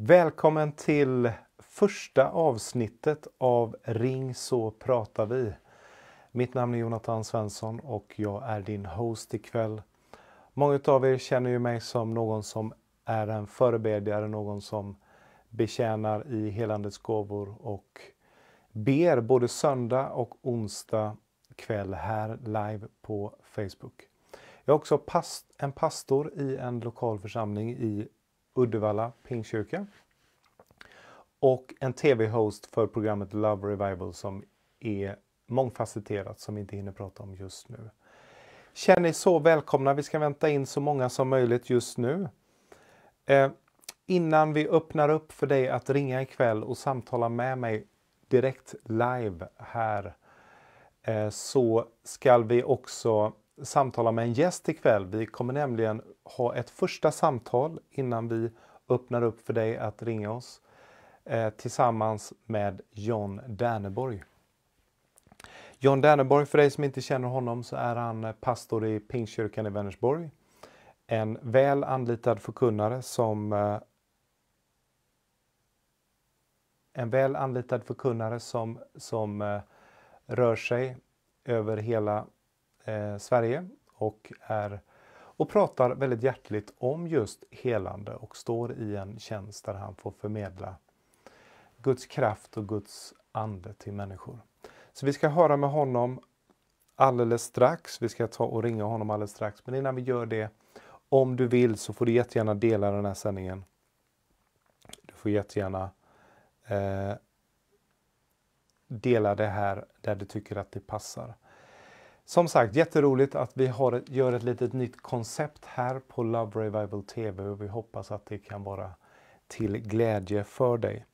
Välkommen till första avsnittet av Ring så pratar vi. Mitt namn är Jonathan Svensson och jag är din host ikväll. Många av er känner ju mig som någon som är en förebedjare, någon som betjänar i helandets gåvor och ber både söndag och onsdag kväll här live på Facebook. Jag är också en pastor i en lokal församling i Uddevalla Pingstkyrka och en tv-host för programmet Love Revival som är mångfacetterat som vi inte hinner prata om just nu. Känn er så välkomna, vi ska vänta in så många som möjligt just nu. Innan vi öppnar upp för dig att ringa ikväll och samtala med mig direkt live här så ska vi också samtala med en gäst ikväll. Vi kommer nämligen ha ett första samtal innan vi öppnar upp för dig att ringa oss tillsammans med John Derneborg. John Derneborg, för dig som inte känner honom, så är han pastor i Pingstkyrkan i Vänersborg. En väl anlitad förkunnare som rör sig över hela Sverige och pratar väldigt hjärtligt om just helande och står i en tjänst där han får förmedla Guds kraft och Guds ande till människor. Så vi ska höra med honom alldeles strax. Vi ska ta och ringa honom alldeles strax. Men innan vi gör det, om du vill så får du jättegärna dela den här sändningen. Du får jättegärna dela det här där du tycker att det passar. Som sagt, jätteroligt att vi gör ett litet nytt koncept här på Love Revival TV och vi hoppas att det kan vara till glädje för dig.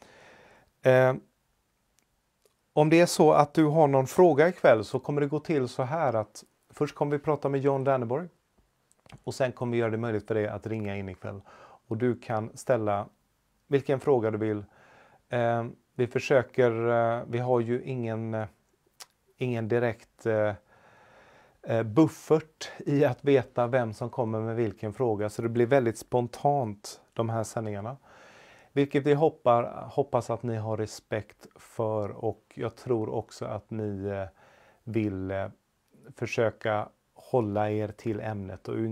Om det är så att du har någon fråga ikväll så kommer det gå till så här att först kommer vi prata med John Derneborg och sen kommer vi göra det möjligt för dig att ringa in ikväll. Och du kan ställa vilken fråga du vill. Vi har ju ingen direkt buffert i att veta vem som kommer med vilken fråga. Så det blir väldigt spontant de här sändningarna. Vilket vi hoppas att ni har respekt för, och jag tror också att ni vill försöka hålla er till ämnet. Och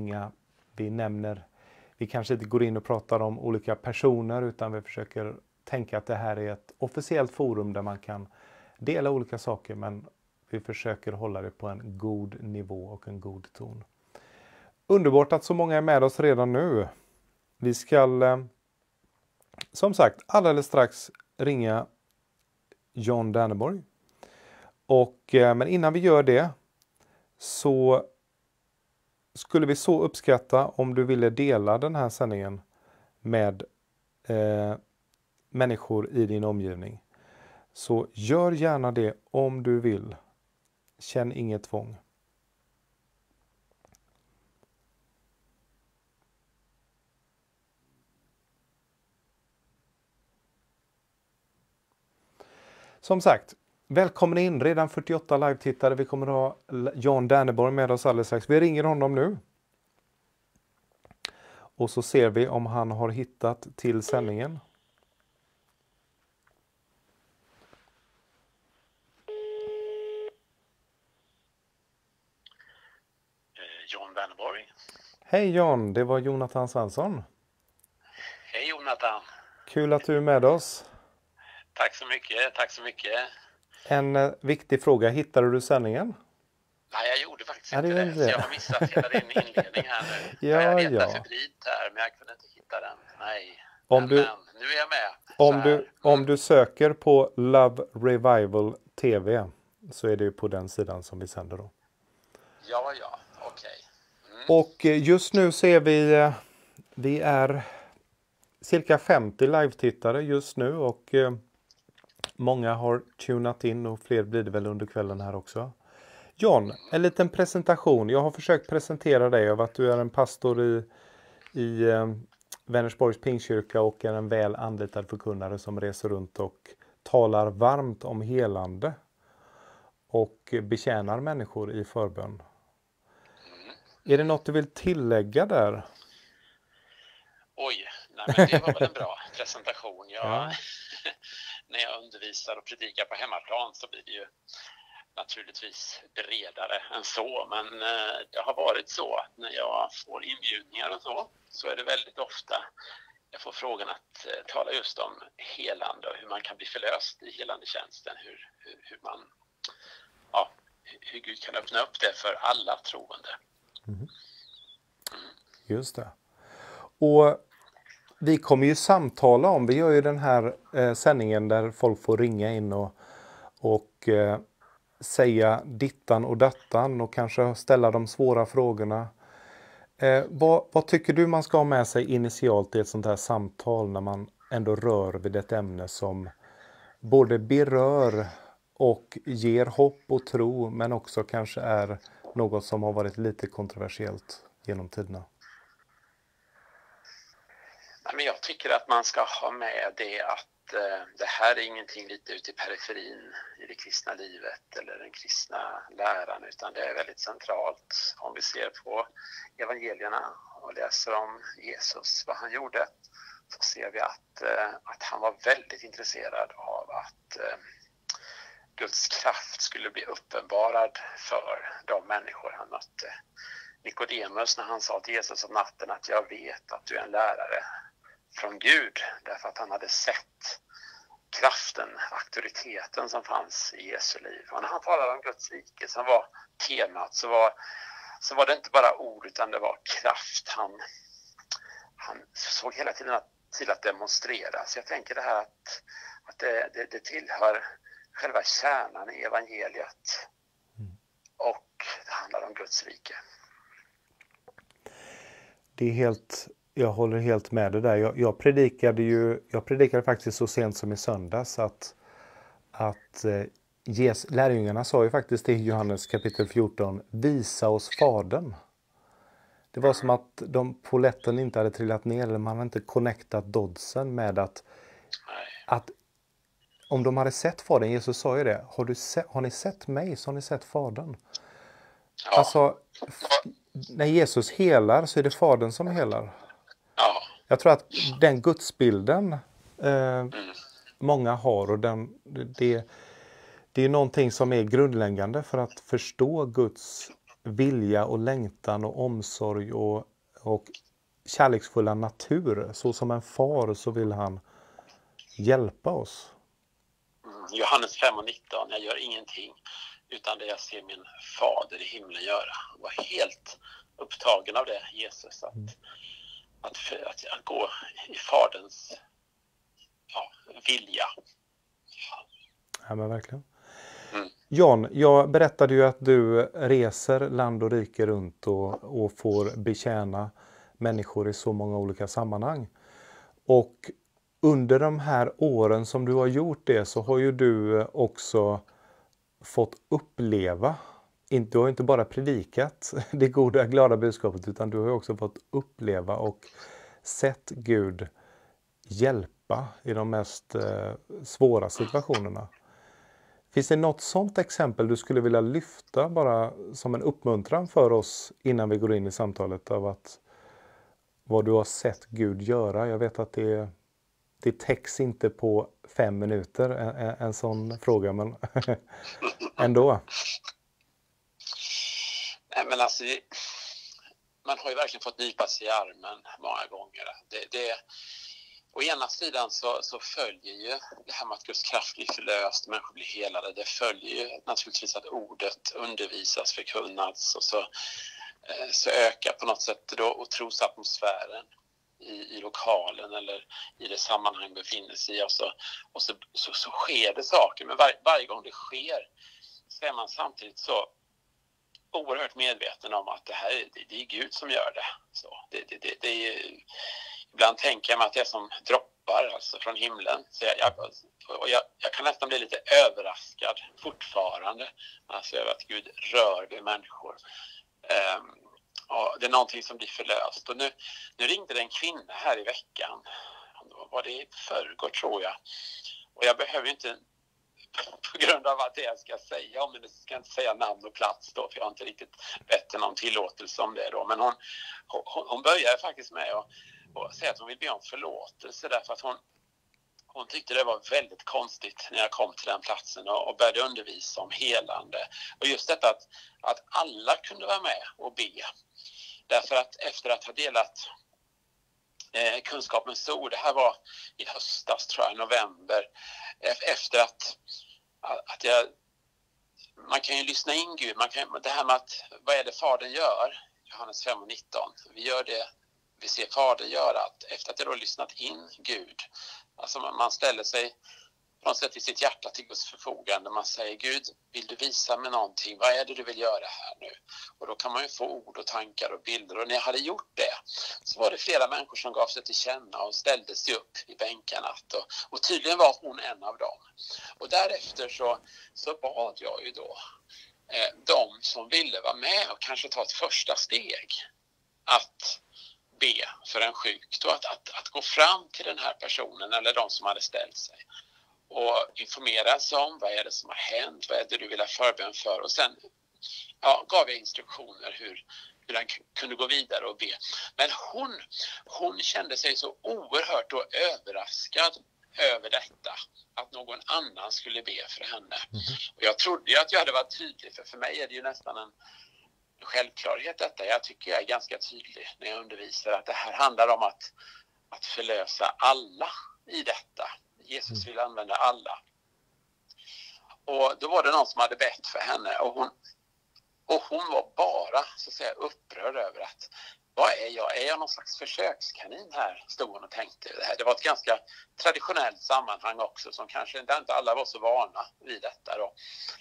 vi kanske inte går in och pratar om olika personer, utan vi försöker tänka att det här är ett officiellt forum där man kan dela olika saker, men vi försöker hålla det på en god nivå och en god ton. Underbart att så många är med oss redan nu. Vi ska som sagt alldeles strax ringa John Derneborg. Men innan vi gör det så skulle vi så uppskatta om du ville dela den här sändningen med människor i din omgivning. Så gör gärna det om du vill. Känn inget tvång. Som sagt, välkommen in. Redan 48 live-tittare. Vi kommer att ha John Derneborg med oss alldeles strax. Vi ringer honom nu. Och så ser vi om han har hittat till sändningen. John Derneborg. Hej John, det var Jonathan Svensson. Hej Jonathan. Kul att du är med oss. Tack så mycket, tack så mycket. En viktig fråga, hittade du sändningen? Nej, jag gjorde faktiskt inte det. Så jag har missat hela din inledning här nu. Jag letade febrilt här, men jag kunde inte hitta den. Nej, men nu är jag med. Om du söker på Love Revival TV så är det ju på den sidan som vi sänder då. Ja, okej. Och just nu så är vi är cirka 50 live-tittare just nu och många har tunat in och fler blir det väl under kvällen här också. John, en liten presentation. Jag har försökt presentera dig av att du är en pastor i Vänersborgs Pingstkyrka och är en väl anlitad förkunnare som reser runt och talar varmt om helande och betjänar människor i förbön. Är det något du vill tillägga där? Oj, nej men det var väl en presentation. När jag undervisar och predikar på hemmaplan så blir det ju naturligtvis bredare än så, men det har varit så att när jag får inbjudningar och så är det väldigt ofta jag får frågan att tala just om helande och hur man kan bli förlöst i helandetjänsten, hur Gud kan öppna upp det för alla troende. Just det. Och vi kommer ju samtala om, vi gör ju den här sändningen där folk får ringa in och säga dittan och dattan och kanske ställa de svåra frågorna. Vad tycker du man ska ha med sig initialt i ett sånt här samtal när man ändå rör vid ett ämne som både berör och ger hopp och tro, men också kanske är något som har varit lite kontroversiellt genom tiderna? Men jag tycker att man ska ha med det att det här är ingenting lite ute i periferin i det kristna livet eller den kristna läran, utan det är väldigt centralt. Om vi ser på evangelierna och läser om Jesus, vad han gjorde, så ser vi att han var väldigt intresserad av att Guds kraft skulle bli uppenbarad för de människor han mötte. Nikodemus, när han sa till Jesus om natten att jag vet att du är en lärare från Gud, därför att han hade sett kraften, auktoriteten som fanns i Jesu liv. Och när han talade om Guds rike som var temat, så var det inte bara ord, utan det var kraft. Han såg hela tiden till att demonstrera. Så jag tänker det här att det tillhör själva kärnan i evangeliet, och det handlar om Guds rike. Det är helt... Jag håller helt med det där. Jag predikade faktiskt så sent som i söndags att lärjungarna sa ju faktiskt i Johannes kapitel 14, visa oss Fadern. Det var som att polletten inte hade trillat ner, eller man hade inte connectat dodsen med att om de hade sett Fadern, Jesus sa ju det, har ni sett mig så har ni sett Fadern. Ja. Alltså, när Jesus helar så är det Fadern som helar. Ja. Jag tror att den gudsbilden många har, och det är någonting som är grundläggande för att förstå Guds vilja och längtan och omsorg och kärleksfulla natur. Så som en far så vill han hjälpa oss. Johannes 5:19, jag gör ingenting utan det jag ser min fader i himlen göra. Jag var helt upptagen av det, Jesus, att gå i faderns vilja. Ja, men verkligen. Jan, jag berättade ju att du reser land och rike runt och får betjäna människor i så många olika sammanhang. Och under de här åren som du har gjort det så har ju du också fått uppleva, du har inte bara predikat det goda, glada budskapet, utan du har också fått uppleva och sett Gud hjälpa i de mest svåra situationerna. Finns det något sånt exempel du skulle vilja lyfta bara som en uppmuntran för oss innan vi går in i samtalet av vad du har sett Gud göra? Jag vet att det täcks inte på 5 minuter en sån fråga, men ändå. Nej, men alltså, man har ju verkligen fått nypa sig i armen många gånger. Å ena sidan så följer ju det här med att Guds kraft blir förlöst, människor blir helade. Det följer ju naturligtvis att ordet undervisas, förkunnas, och så ökar på något sätt då trosatmosfären i lokalen eller i det sammanhang befinner sig i. Och så sker det saker. Men varje gång det sker så är man samtidigt så oerhört medveten om att det är Gud som gör det. Så det är, ibland tänker jag mig att det är som droppar alltså från himlen. Så jag kan nästan bli lite överraskad fortfarande alltså över att Gud rör vid människor. Och det är någonting som blir förlöst. Och nu ringde det en kvinna här i veckan. Var det i förrgår, tror jag. Och jag behöver inte, på grund av att det jag ska säga, men jag ska inte säga namn och plats då, för jag har inte riktigt bett om tillåtelse om det då. Men hon började faktiskt med och säger att hon vill be om förlåtelse därför att hon tyckte det var väldigt konstigt när jag kom till den platsen och började undervisa om helande. Och just detta att alla kunde vara med och be. Därför att efter att ha delat kunskapens ord, det här var i höstas tror jag, november, efter att man kan ju lyssna in Gud, det här med att vad är det Fadern gör, Johannes 5:19, vi gör det vi ser Fadern göra, att efter att jag då lyssnat in Gud, alltså man ställer sig på något sätt i sitt hjärta till Guds förfogande. Man säger, Gud, vill du visa mig någonting? Vad är det du vill göra här nu? Och då kan man ju få ord och tankar och bilder. Och när jag hade gjort det så var det flera människor som gav sig till känna och ställde sig upp i bänkarna. Och tydligen var hon en av dem. Och därefter så bad jag ju då de som ville vara med och kanske ta ett första steg att be för en sjuk. Då att gå fram till den här personen eller de som hade ställt sig och informera sig om vad är det som har hänt, vad är det du vill ha förbön för, och sen gav jag instruktioner hur han kunde gå vidare och be. Men hon kände sig så oerhört och överraskad över detta, att någon annan skulle be för henne. Och jag trodde ju att jag hade varit tydlig, för mig är det ju nästan en självklarhet detta. Jag tycker jag är ganska tydlig när jag undervisar att det här handlar om att förlösa alla i detta. Jesus vill använda alla. Och då var det någon som hade bett för henne och hon var bara så att säga upprörd över att vad är jag? Är jag någon slags försökskanin här? Stod hon och tänkte. Det var ett ganska traditionellt sammanhang också som kanske inte alla var så vana vid detta då.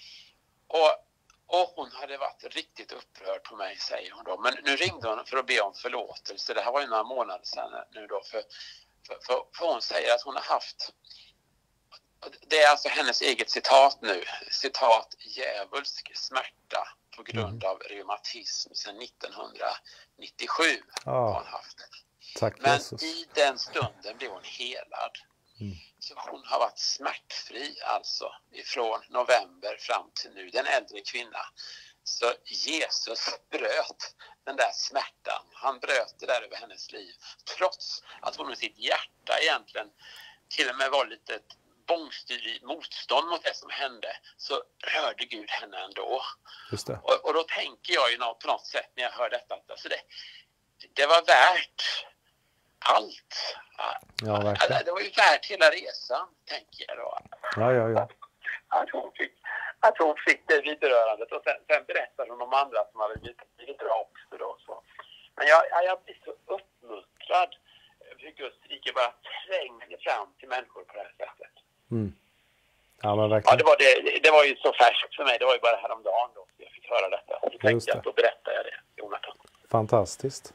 Och hon hade varit riktigt upprörd på mig, säger hon då. Men nu ringde hon för att be om förlåtelse. Det här var ju några månader sedan nu då. För hon säger att hon har haft, det är alltså hennes eget citat nu, citat, djävulsk smärta på grund av reumatism sedan 1997 har hon haft det. Tack, men Jesus. I den stunden blev hon helad. Så hon har varit smärtfri alltså ifrån november fram till nu, den äldre kvinna. Så Jesus bröt den där smärtan. Han bröt det där över hennes liv. Trots att hon med sitt hjärta egentligen till och med var lite bångstyrig motstånd mot det som hände, så rörde Gud henne ändå. Just det. Och då tänker jag ju på något sätt när jag hör detta att alltså det var värt allt. Ja, verkligen. Det var ju värt hela resan, tänker jag då. Ja. Att hon fick det vidrörandet, och sen berättade hon om andra som hade blivit bra också då. Så. Men jag blir så uppmuntrad hur Guds rike bara tränger fram till människor på det här sättet. Ja, men verkligen. Ja, det var ju så färskt för mig. Det var ju bara häromdagen då jag fick höra detta. Så tänkte jag att då berättar jag det, Jonathan. Fantastiskt.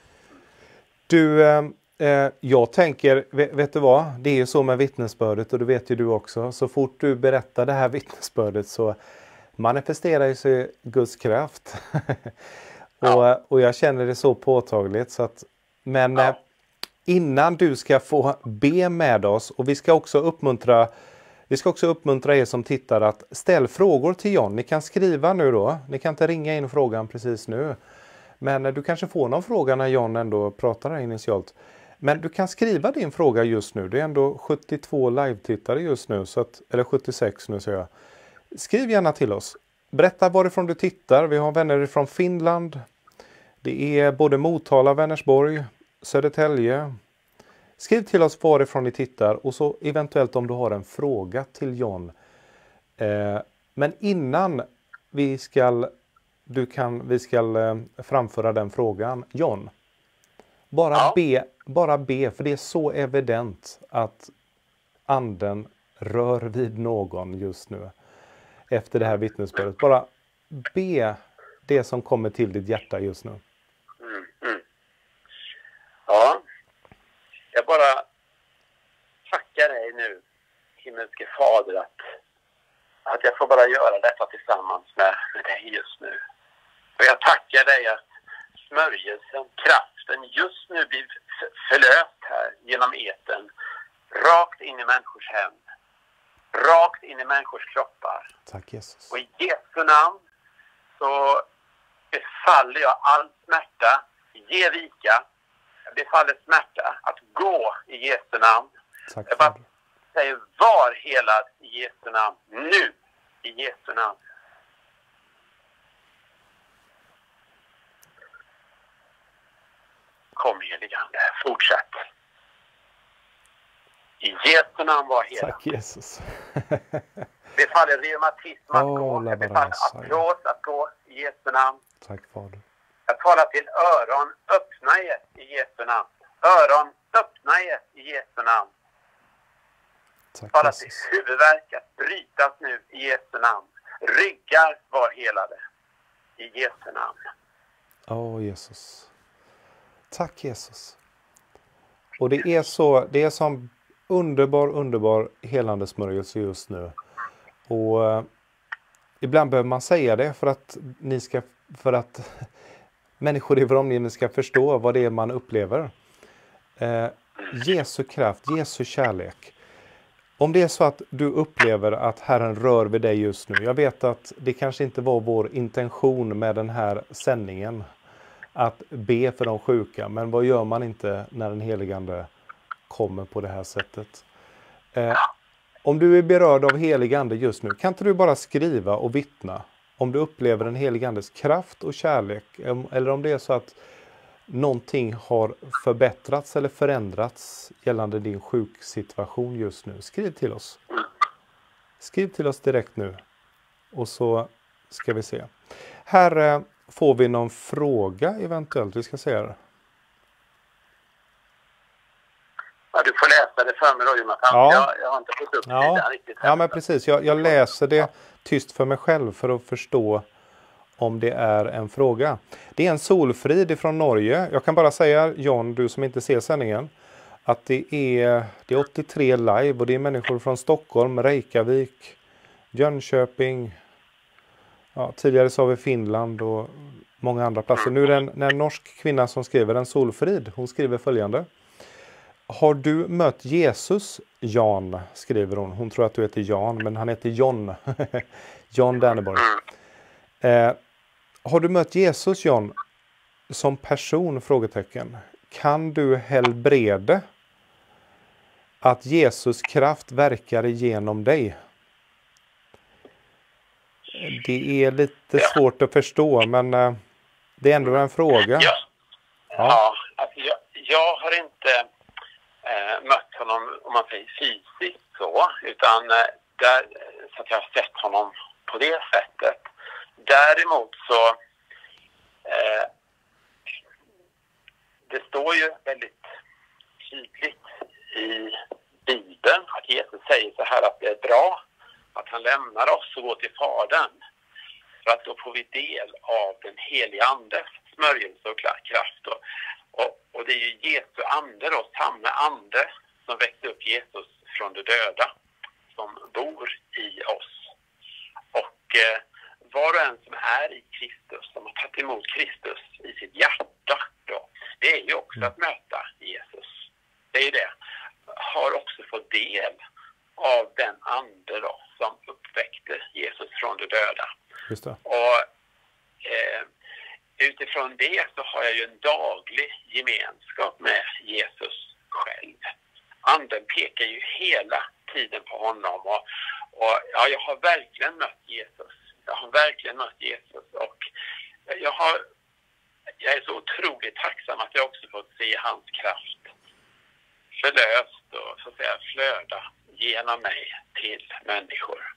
Du, jag tänker, vet du vad? Det är ju så med vittnesbördet, och det vet ju du också. Så fort du berättar det här vittnesbördet så manifesterar sig Guds kraft. och jag känner det så påtagligt. Så att, men innan du ska få be med oss, och vi ska också uppmuntra er som tittar att ställ frågor till John. Ni kan skriva nu då. Ni kan inte ringa in frågan precis nu. Men du kanske får någon fråga när John ändå pratar här initialt. Men du kan skriva din fråga just nu. Det är ändå 72 live-tittare just nu. Eller 76 nu, säger jag. Skriv gärna till oss. Berätta varifrån du tittar. Vi har vänner från Finland. Det är både Motala, Vänersborg, Södertälje. Skriv till oss varifrån ni tittar. Och så eventuellt om du har en fråga till John. Men innan vi ska framföra den frågan. John. Bara be, för det är så evident att anden rör vid någon just nu. Efter det här vittnesbördet. Bara be det som kommer till ditt hjärta just nu. Ja, jag bara tackar dig nu, himmelske Fader, att jag får bara göra detta tillsammans med dig just nu. Och jag tackar dig att smörjelsen, kraften just nu blir förlöst här genom eten, rakt in i människors hem, rakt in i människors kroppar. Tack, Jesus. Och i Jesu namn så befaller jag all smärta, ge vika. befaller smärta att gå i Jesu namn. Tack, Jag bara Fader. säger, var helad i Jesu namn. Nu i Jesu namn. Kom helige Ande, fortsätt. I Jesu namn var helad. Tack Jesus. Befaller reumatism att gå. la Jag befaller artros att gå i Jesu namn. Tack Fader. Jag talar till öron, öppna er i Jesu namn. Öron, öppna er i Jesu namn. Tack Talar till Jesus. huvudvärk att brytas nu i Jesu namn. Ryggar var helade i Jesu namn. Jesus. Tack Jesus. Och det är som underbar helande smörjelse just nu. Och ibland behöver man säga det för att människor i vår omgivning ska förstå vad det är man upplever. Jesu kraft, Jesu kärlek. Om det är så att du upplever att Herren rör vid dig just nu. Jag vet att det kanske inte var vår intention med den här sändningen att be för de sjuka. Men vad gör man inte när den helige Ande kommer på det här sättet? Om du är berörd av helige Ande just nu, kan inte du bara skriva och vittna om du upplever den helige Andes kraft och kärlek? Eller om det är så att någonting har förbättrats eller förändrats gällande din sjuksituation just nu. Skriv till oss. Skriv till oss direkt nu. Och så ska vi se. Här får vi någon fråga eventuellt. Vi ska se här. Ja, du får läsa det för mig då, Jonathan. Ja. Jag har inte fått upp sidan riktigt. Ja, men precis. Jag läser det tyst för mig själv för att förstå om det är en fråga. Det är en Solfrid från Norge. Jag kan bara säga, John, du som inte ser sändningen, att det är 83 live och det är människor från Stockholm, Reykjavik, Jönköping, tidigare sa vi Finland och många andra platser. Nu är det en norsk kvinna som skriver, en Solfrid. Hon skriver följande. Har du mött Jesus, Jan, skriver hon. Hon tror att du heter Jan, men han heter John. John Danneborg. Har du mött Jesus, John, som person? Frågetecken. Kan du helbrede att Jesus kraft verkar igenom dig? Det är lite svårt att förstå, men det är ändå en fråga. Ja, alltså jag har inte mött honom, om man säger fysiskt så, utan där, så att jag har sett honom på det sättet. Däremot så det står ju väldigt tydligt i Bibeln att Jesus säger så här att det är bra att han lämnar oss och går till Fadern. För att då får vi del av den heliga Andes smörjelse och kraft. Och det är ju Jesu ande då, samma ande som väckte upp Jesus från de döda, som bor i oss. Och var och en som är i Kristus, som har tagit emot Kristus i sitt hjärta då, det är ju också att möta Jesus. Det är ju det. Har också fått del av den ande då, som uppväckte Jesus från de döda. Just det. Och utifrån det så har jag ju en daglig gemenskap med Jesus själv. Anden pekar ju hela tiden på honom och ja, jag har verkligen mött Jesus. Och jag är så otroligt tacksam att jag också fått se hans kraft förlöst och så att säga flöda genom mig till människor.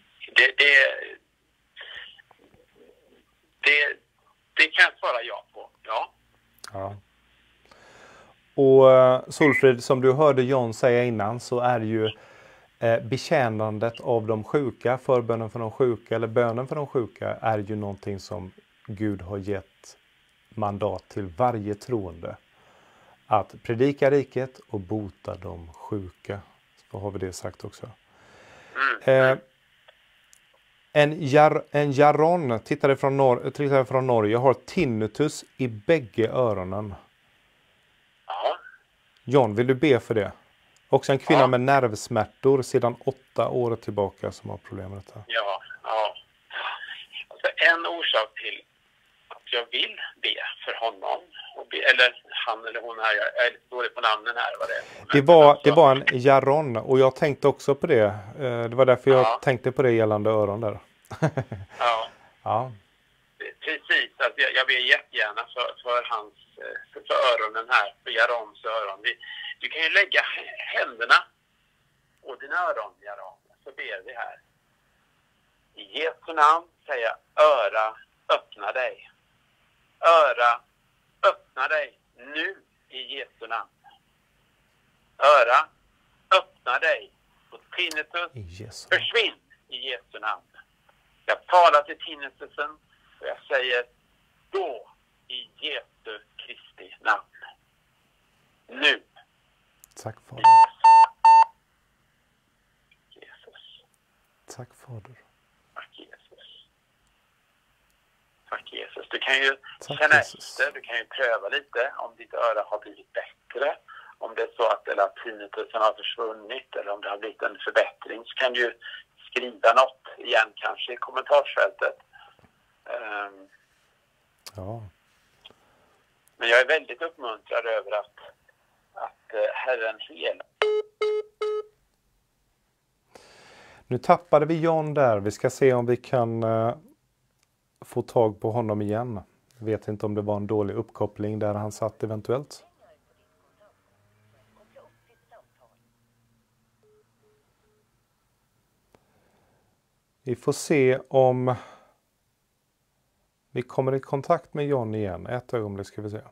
Det kan jag svara ja på. Ja. Och Solfrid, som du hörde John säga innan, så är ju betjänandet av de sjuka, förbönen för de sjuka eller bönen för de sjuka är ju någonting som Gud har gett mandat till varje troende. Att predika riket och bota de sjuka. Så har vi det sagt också. En Jaron, tittare från Norge, har tinnitus i bägge öronen. Ja. John, vill du be för det? Också en kvinna med nervsmärtor sedan 8 år tillbaka som har problem med detta. Ja. Alltså en orsak till att jag vill be för honom. Eller han eller hon här, jag är lite dålig på namnen här. Vad det är. Det var en Jaron och jag tänkte också på det. Det var därför jag tänkte på det gällande öron där. Ja. Ja. Precis, alltså jag ber jättegärna för hans för öronen här, för Jarons öron. Du kan ju lägga händerna på dina öron, Jaron, så ber vi här. I Jesu namn säger jag, öra, öppna dig. Öra, öppna dig nu i Jesu namn. Öra, öppna dig. Och tinnitus, försvinn i Jesu namn. Jag talar till tinnitusen och jag säger, gå i Jesu Kristi namn. Nu. Tack Fader. Jesus. Tack Fader. Tack Jesus. Tack Jesus. Du kan ju Tack, känna Jesus. efter, du kan ju pröva lite om ditt öra har blivit bättre. Om det är så att tinnitusen har försvunnit eller om det har blivit en förbättring, så kan du skriva något igen kanske i kommentarsfältet. Ja. Men jag är väldigt uppmuntrad över att Herren helar. Nu tappade vi John där. Vi ska se om vi kan få tag på honom igen. Jag vet inte om det var en dålig uppkoppling där han satt eventuellt. Vi får se om vi kommer i kontakt med John igen. Ett ögonblick ska vi se.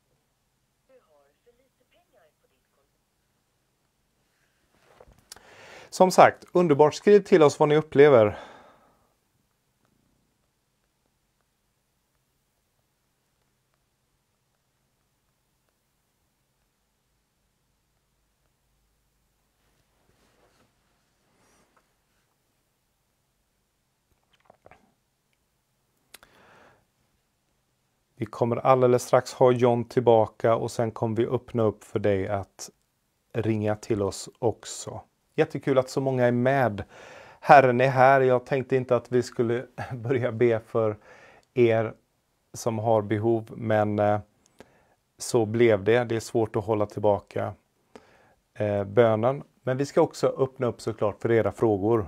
Som sagt, underbart. Skriv till oss vad ni upplever. Vi kommer alldeles strax ha John tillbaka och sen kommer vi öppna upp för dig att ringa till oss också. Jättekul att så många är med. Herren är här. Jag tänkte inte att vi skulle börja be för er som har behov, men så blev det. Det är svårt att hålla tillbaka bönen. Men vi ska också öppna upp såklart för era frågor.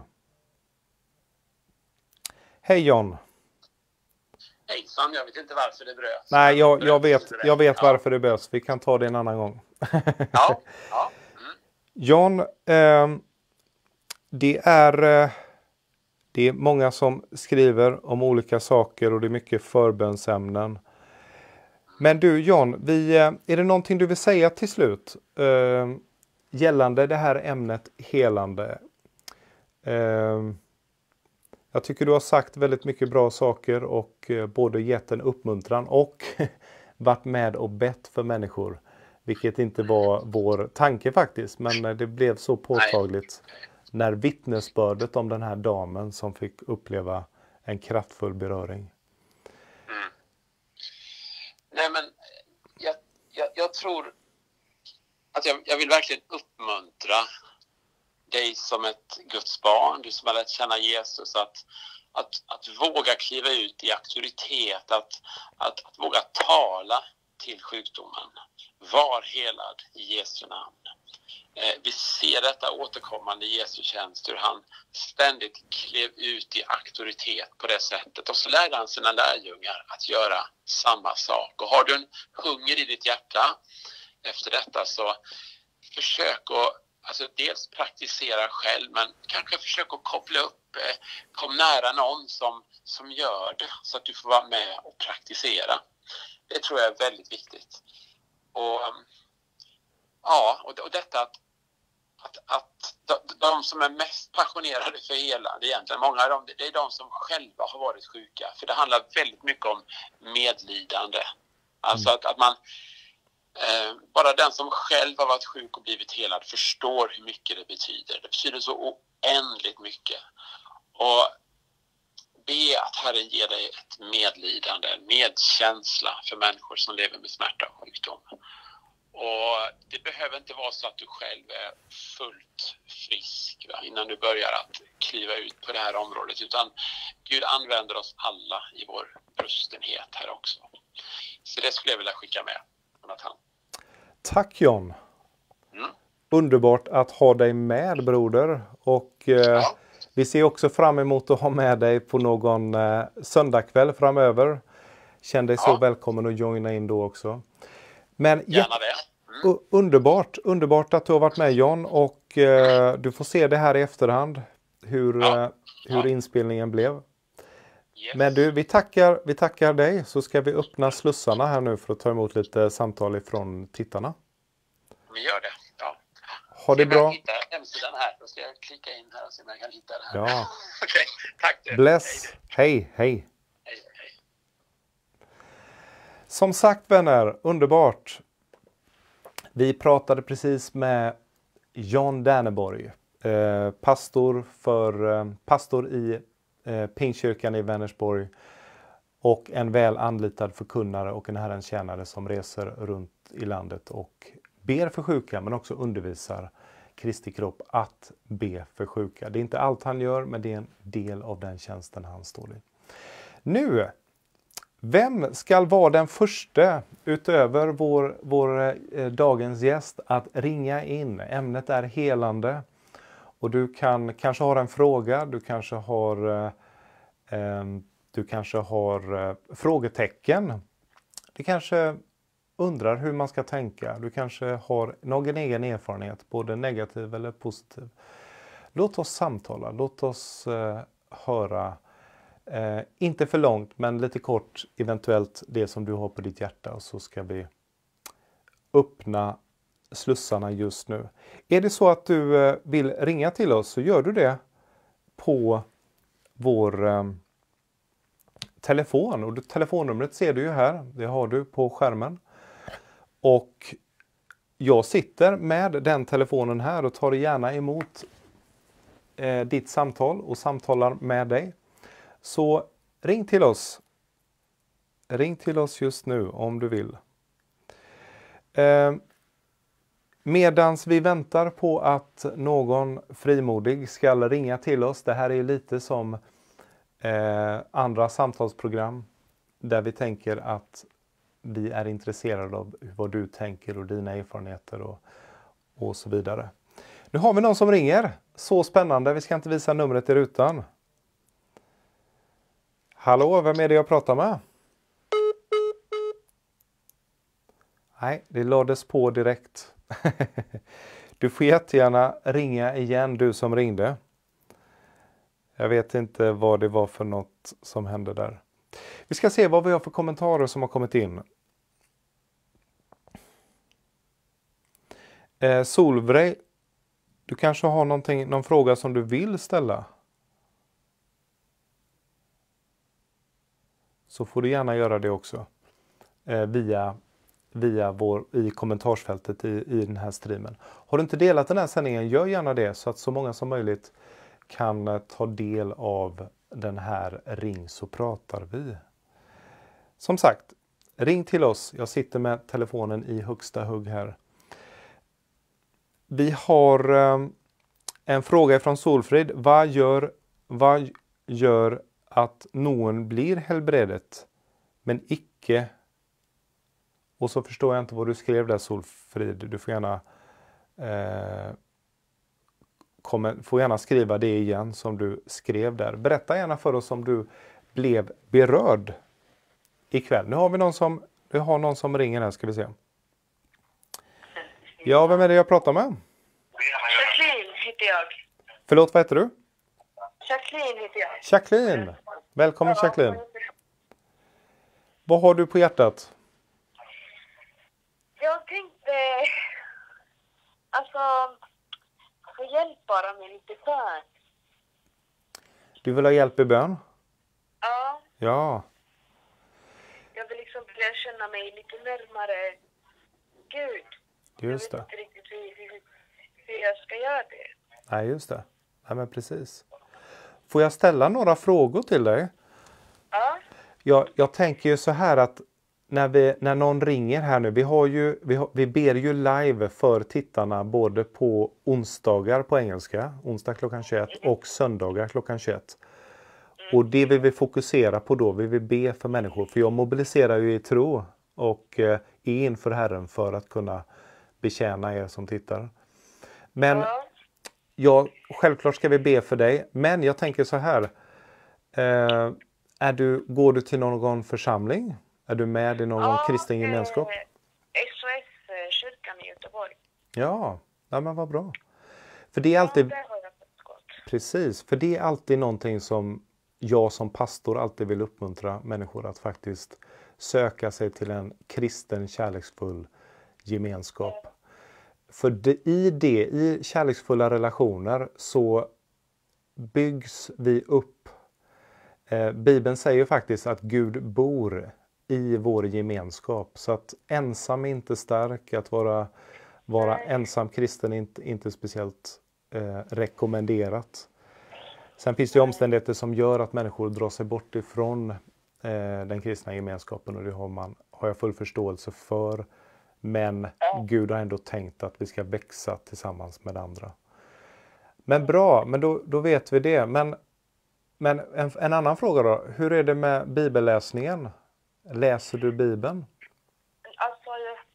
Hej John! Hejsan, jag vet inte varför det bröts. Nej, jag vet varför det bröts. Vi kan ta det en annan gång. Ja. John, det är många som skriver om olika saker och det är mycket förbönsämnen. Men du John, är det någonting du vill säga till slut gällande det här ämnet helande? Jag tycker du har sagt väldigt mycket bra saker och både gett en uppmuntran och varit med och bett för människor. Vilket inte var vår tanke faktiskt, men det blev så påtagligt när vittnesbördet om den här damen som fick uppleva en kraftfull beröring. Nej, men jag tror att jag vill verkligen uppmuntra dig som ett Guds barn, du som har lärt känna Jesus, att våga kliva ut i auktoritet, att våga tala till sjukdomen. Var helad i Jesu namn. Vi ser detta återkommande i Jesu tjänst, hur han ständigt klev ut i auktoritet på det sättet. Och så lärde han sina lärjungar att göra samma sak. Och har du en hunger i ditt hjärta efter detta, så försök att dels praktisera själv, men kanske försök att koppla upp, kom nära någon som gör det, så att du får vara med och praktisera. Det tror jag är väldigt viktigt. Och detta att de som är mest passionerade för helande egentligen, många av dem, det är de som själva har varit sjuka. För det handlar väldigt mycket om medlidande. Alltså att man, bara den som själv har varit sjuk och blivit helad förstår hur mycket det betyder. Det betyder så oändligt mycket. Och be att Herren ger dig ett medlidande, en medkänsla för människor som lever med smärta och sjukdom. Och det behöver inte vara så att du själv är fullt frisk innan du börjar att kliva ut på det här området. Utan Gud använder oss alla i vår brustenhet här också. Så det skulle jag vilja skicka med, Jonathan. Tack John. Underbart att ha dig med, broder. Och vi ser också fram emot att ha med dig på någon söndagkväll framöver. Känn dig så välkommen att joina in då också. Men gärna det. Underbart att du har varit med, John. Och du får se det här i efterhand. Hur inspelningen blev. Yes. Men du, vi tackar dig. Så ska vi öppna slussarna här nu för att ta emot lite samtal ifrån tittarna. Vi gör det. Ja. Ha det bra. Jag hittar hemsidan här. Då ska jag klicka in här och se om jag kan hitta det här. Ja. Okej, tack du. Bless. Hej. Hej. Som sagt, vänner, underbart. Vi pratade precis med John Danneborg, pastor i Pingstkyrkan i Vänersborg och en väl anlitad förkunnare och en Herrens tjänare som reser runt i landet och ber för sjuka, men också undervisar Kristi kropp att be för sjuka. Det är inte allt han gör, men det är en del av den tjänsten han står i. Nu, vem ska vara den första utöver vår dagens gäst att ringa in? Ämnet är helande. Och du kanske har en fråga, du kanske har frågetecken. Du kanske undrar hur man ska tänka. Du kanske har någon egen erfarenhet, både negativ eller positiv. Låt oss samtala, låt oss höra. Inte för långt, men lite kort eventuellt det som du har på ditt hjärta, och så ska vi öppna slussarna just nu. Är det så att du vill ringa till oss, så gör du det på vår telefon. Och telefonnumret ser du ju här, det har du på skärmen. Och jag sitter med den telefonen här och tar gärna emot ditt samtal och samtalar med dig. Så ring till oss. Ring till oss just nu om du vill. Medans vi väntar på att någon frimodig ska ringa till oss. Det här är lite som andra samtalsprogram där vi tänker att vi är intresserade av vad du tänker och dina erfarenheter och så vidare. Nu har vi någon som ringer. Så spännande. Vi ska inte visa numret i rutan. Hallå, vem är det jag pratar med? Nej, det lades på direkt. Du får jättegärna ringa igen, du som ringde. Jag vet inte vad det var för något som hände där. Vi ska se vad vi har för kommentarer som har kommit in. Solvrej, du kanske har någon fråga som du vill ställa? Så får du gärna göra det också. Via i kommentarsfältet i den här streamen. Har du inte delat den här sändningen, gör gärna det så att så många som möjligt kan ta del av den här Ring så pratar vi. Som sagt, ring till oss. Jag sitter med telefonen i högsta hugg här. Vi har en fråga från Solfrid. Vad gör att någon blir helbredet men icke? Och så förstår jag inte vad du skrev där, Solfrid. Du får gärna skriva det igen som du skrev där. Berätta gärna för oss om du blev berörd ikväll. Nu har vi någon som ringer här, ska vi se. Ja, vem är det jag pratar med? Jacqueline heter jag. Förlåt, vad heter du? Jacqueline heter jag. Jacqueline. Välkommen Jacqueline. Vad har du på hjärtat? Jag tänkte få hjälp bara med lite bön. Du vill ha hjälp i bön? Ja. Ja. Jag vill börja känna mig lite närmare Gud. Just det. Jag vet inte riktigt hur jag ska göra det. Nej, just det. Nej, men precis. Får jag ställa några frågor till dig? Ja. Jag tänker ju så här att när någon ringer här nu, vi ber ju live för tittarna både på onsdagar på engelska, onsdag klockan 21 och söndagar klockan 21. Och det vill vi fokusera på då, vi vill be för människor, för jag mobiliserar ju i tro och är inför Herren för att kunna betjäna er som tittar. Men ja, självklart ska vi be för dig, men jag tänker så här, går du till någon församling? Är du med i någon kristen gemenskap? SOS-kyrkan i Göteborg. Ja, men vad bra. För det är alltid... där har jag fått gott. Precis, för det är alltid någonting som jag som pastor alltid vill uppmuntra människor att faktiskt söka sig till en kristen kärleksfull gemenskap. För i kärleksfulla relationer så byggs vi upp. Bibeln säger faktiskt att Gud bor i vår gemenskap. Så att ensam är inte stark, att vara ensam kristen är inte speciellt rekommenderat. Sen finns det omständigheter som gör att människor drar sig bort ifrån den kristna gemenskapen, och det har jag full förståelse för. Men Gud har ändå tänkt att vi ska växa tillsammans med andra. Men bra, men då vet vi det. Men en annan fråga då. Hur är det med bibelläsningen? Läser du Bibeln? Alltså,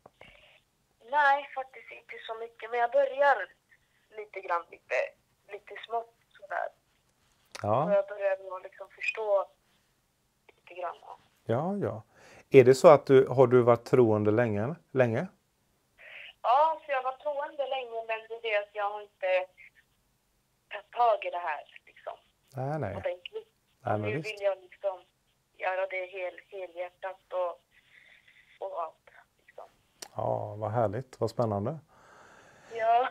nej faktiskt inte så mycket. Men jag börjar lite grann, lite smått sådär. Ja. Och jag börjar liksom förstå lite grann. Ja. Är det så att har du varit troende länge? Ja, så jag var troende länge, men det är det att jag har inte tagit tag i det här liksom. Nej. Ordentligt. Nej, men nu visst. vill jag liksom göra det helhjärtat och allt. Liksom. Ja, vad härligt. Vad spännande. Ja.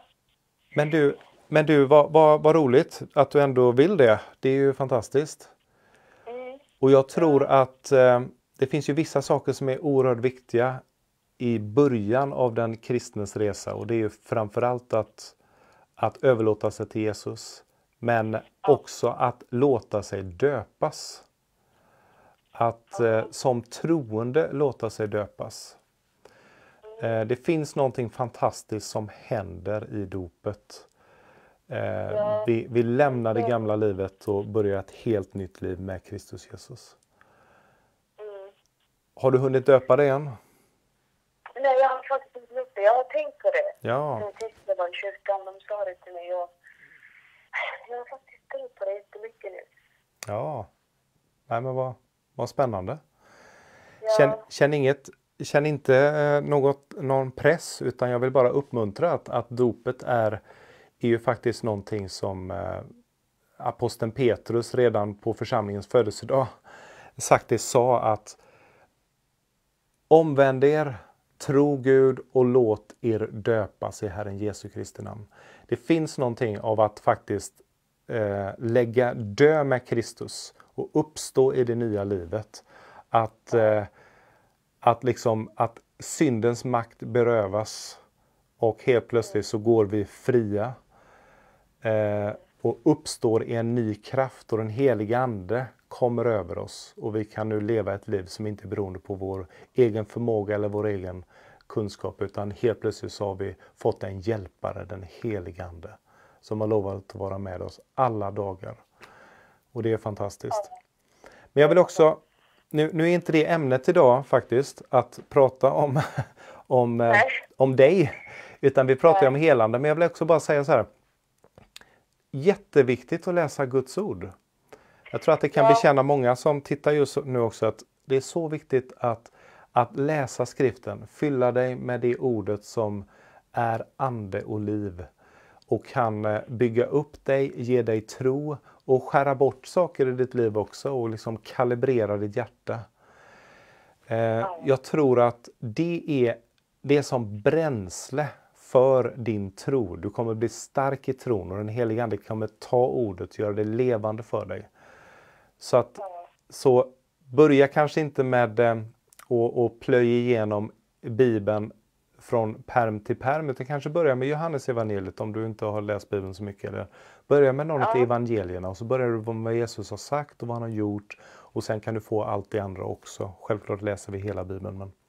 Men du, vad roligt att du ändå vill det. Det är ju fantastiskt. Och jag tror att det finns ju vissa saker som är oerhört viktiga i början av den kristnes resa. Och det är ju framförallt att överlåta sig till Jesus. Men också att låta sig döpas. Att som troende låta sig döpas. Det finns någonting fantastiskt som händer i dopet. Vi lämnar det gamla livet och börjar ett helt nytt liv med Kristus Jesus. Har du hunnit döpa dig än? Nej, jag har faktiskt inte gjort det. Jag har tänkt på det. Ja. Sen sist jag var i kyrkan, de sa det till mig. Och jag har faktiskt tänkt på det jättemycket nu. Ja. Nej, men vad spännande. Ja. Känn inte någon press, utan jag vill bara uppmuntra att dopet är ju faktiskt någonting som aposteln Petrus redan på församlingens födelsedag sa att omvänd er, tro Gud och låt er döpas i Herren Jesu Kristi namn. Det finns någonting av att faktiskt dö med Kristus och uppstå i det nya livet. Att syndens makt berövas och helt plötsligt så går vi fria och uppstår i en ny kraft, och den heliga ande kommer över oss, och vi kan nu leva ett liv som inte är beroende på vår egen förmåga eller vår egen kunskap, utan helt plötsligt så har vi fått en hjälpare, den heliga ande, som har lovat att vara med oss alla dagar. Och det är fantastiskt. Men jag vill också, nu är inte det ämnet idag faktiskt, att prata om dig, utan vi pratar om helande. Men jag vill också bara säga så här, jätteviktigt att läsa Guds ord. Jag tror att det kan betjäna många som tittar just nu också, att det är så viktigt att läsa skriften, fylla dig med det ordet som är ande och liv och kan bygga upp dig, ge dig tro och skära bort saker i ditt liv också och liksom kalibrera ditt hjärta. Jag tror att det är som bränsle för din tro. Du kommer bli stark i tron, och den heliga ande kommer ta ordet och göra det levande för dig. Så börja kanske inte med att plöja igenom Bibeln från perm till perm, utan kanske börja med Johannes evangeliet om du inte har läst Bibeln så mycket. Eller börja med någon av evangelierna, och så börjar du med vad Jesus har sagt och vad han har gjort, och sen kan du få allt det andra också. Självklart läser vi hela Bibeln, men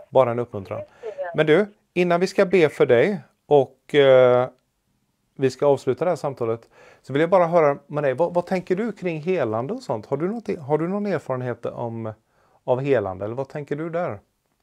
Bara en uppmuntran. Men du, innan vi ska be för dig och vi ska avsluta det här samtalet, så vill jag bara höra med dig, vad tänker du kring helande och sånt? Har du någon erfarenhet av helande, eller vad tänker du där?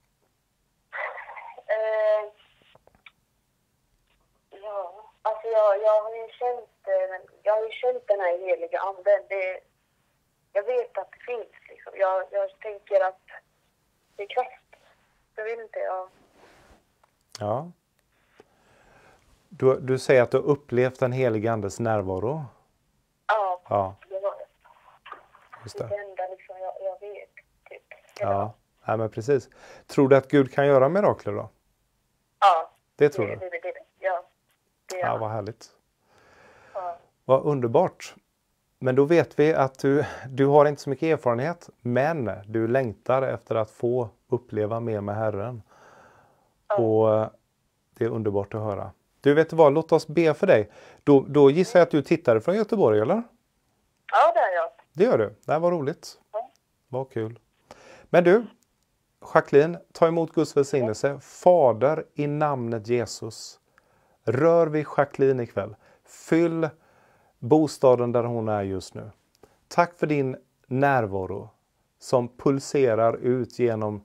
Ja, alltså jag har ju känt den här heliga anden. Jag vet att det finns liksom. Jag tänker att det är kraft. Jag vet inte, Ja. Du säger att du har upplevt den heliga andes närvaro. Ja. Ja, Det var just det. det enda liksom jag vet. Typ. Ja, men precis. Tror du att Gud kan göra mirakler då? Ja. Det tror du? Det. Ja. Ja, vad härligt. Ja. Vad underbart. Men då vet vi att du har inte så mycket erfarenhet, men du längtar efter att få uppleva mer med Herren. Och det är underbart att höra. Du, vet vad, låt oss be för dig. Då gissar jag att du tittar från Göteborg, eller? Ja, det är jag. Det gör du. Det här var roligt. Ja. Vad kul. Men du, Jacqueline, ta emot Guds välsignelse. Fader, i namnet Jesus, rör vid Jacqueline ikväll. Fyll bostaden där hon är just nu. Tack för din närvaro som pulserar ut genom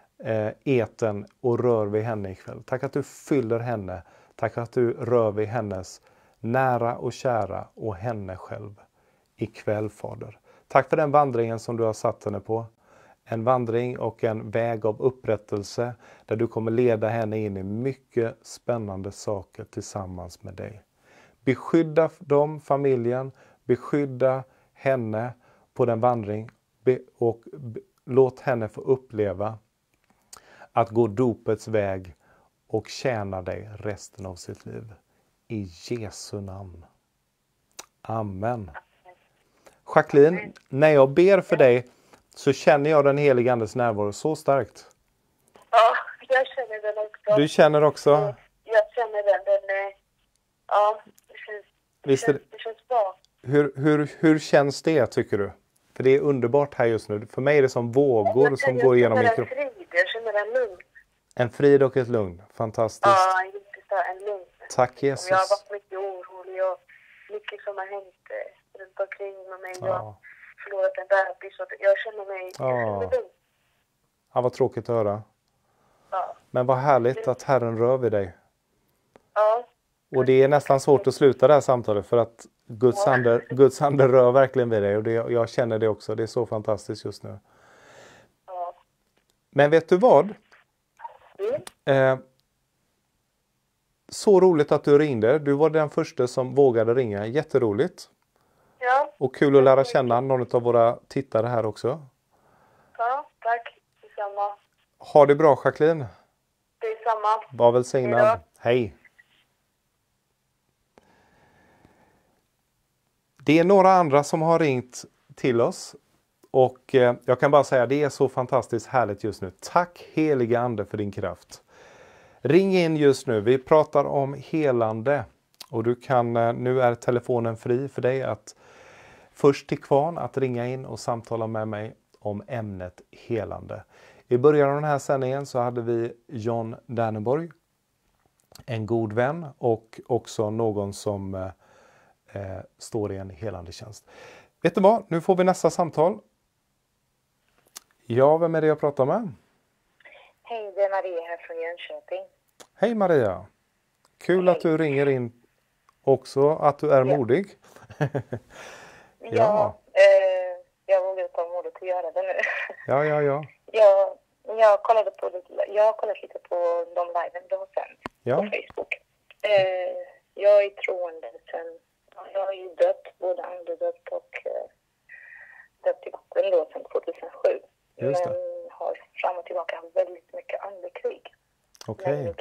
eten och rör vid henne ikväll. Tack att du fyller henne. Tack att du rör vid hennes nära och kära och henne själv ikväll, Fader. Tack för den vandringen som du har satt henne på. En vandring och en väg av upprättelse där du kommer leda henne in i mycket spännande saker tillsammans med dig. Beskydda dem, familjen, beskydda henne på den vandring och låt henne få uppleva att gå dopets väg och tjäna dig resten av sitt liv. I Jesu namn. Amen. Jacqueline, när jag ber för dig så känner jag den heliga andes närvaro så starkt. Ja, jag känner den också. Du känner också? Jag känner den ja, det känns bra. Hur känns det, tycker du? För det är underbart här just nu. För mig är det som vågor som går igenom min kropp. Jag känner en lugn. En frid och ett lugn. Fantastiskt. Ja, en lugn. Tack Jesus. Jag har varit mycket orolig och mycket som har hänt runt omkring med mig. Jag har förlorat en bebis. Jag känner mig lugn. Ja, vad tråkigt att höra. Ja. Men vad härligt att Herren rör vid dig. Ja. Och det är nästan svårt att sluta det här samtalet för att Guds ande rör verkligen vid dig. Och jag känner det också. Det är så fantastiskt just nu. Ja. Men vet du vad? Så roligt att du ringde. Du var den första som vågade ringa. Jätteroligt. Ja. Och kul att lära känna någon av våra tittare här också. Ja, tack. Detsamma. Ha det bra, Jacqueline. Detsamma. Var välsignad. Hejdå. Hej. Det är några andra som har ringt till oss. Och jag kan bara säga, det är så fantastiskt härligt just nu. Tack heliga ande för din kraft. Ring in just nu. Vi pratar om helande. Och du kan, nu är telefonen fri för dig att först till kvarn att ringa in och samtala med mig om ämnet helande. I början av den här sändningen så hade vi John Dernborg, en god vän och också någon som står i en helande tjänst. Vet du vad? Nu får vi nästa samtal. Ja, vem är det jag pratar med? Hej, det är Maria här från Jönköping. Hej Maria. Kul att du ringer in också, att du är modig. Ja, jag vågar ta modet att göra det nu. Ja. Jag har kollat lite på de liven du har sänt på Facebook. Jag är troende sen, jag har ju dött, både andedött och dött i vatten då sen 2007. Men har fram och tillbaka haft väldigt mycket andekrig. Okej.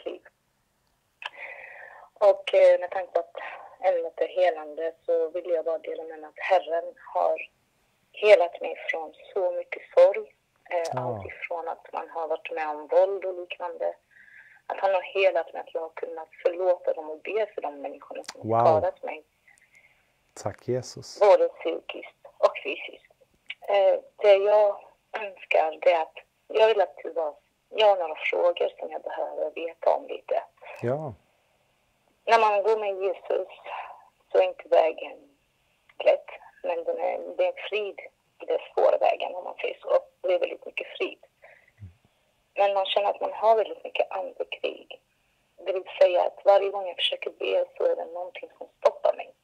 Och med tanke på att ämnet är helande så vill jag bara dela med mig att Herren har helat mig från så mycket sorg. Allt ifrån att man har varit med om våld och liknande. Att han har helat mig, att jag har kunnat förlåta dem och be för de människorna som har skadat mig. Tack Jesus. Både psykiskt och fysiskt. Det jag önskar det är att jag vill att jag har några frågor som jag behöver veta om lite. Ja. När man går med Jesus så är inte vägen lätt. Men det är en frid i den svåra vägen, om man säger så. Det är väldigt mycket frid. Men man känner att man har väldigt mycket andekrig. Det vill säga att varje gång jag försöker be så är det någonting som stoppar mig.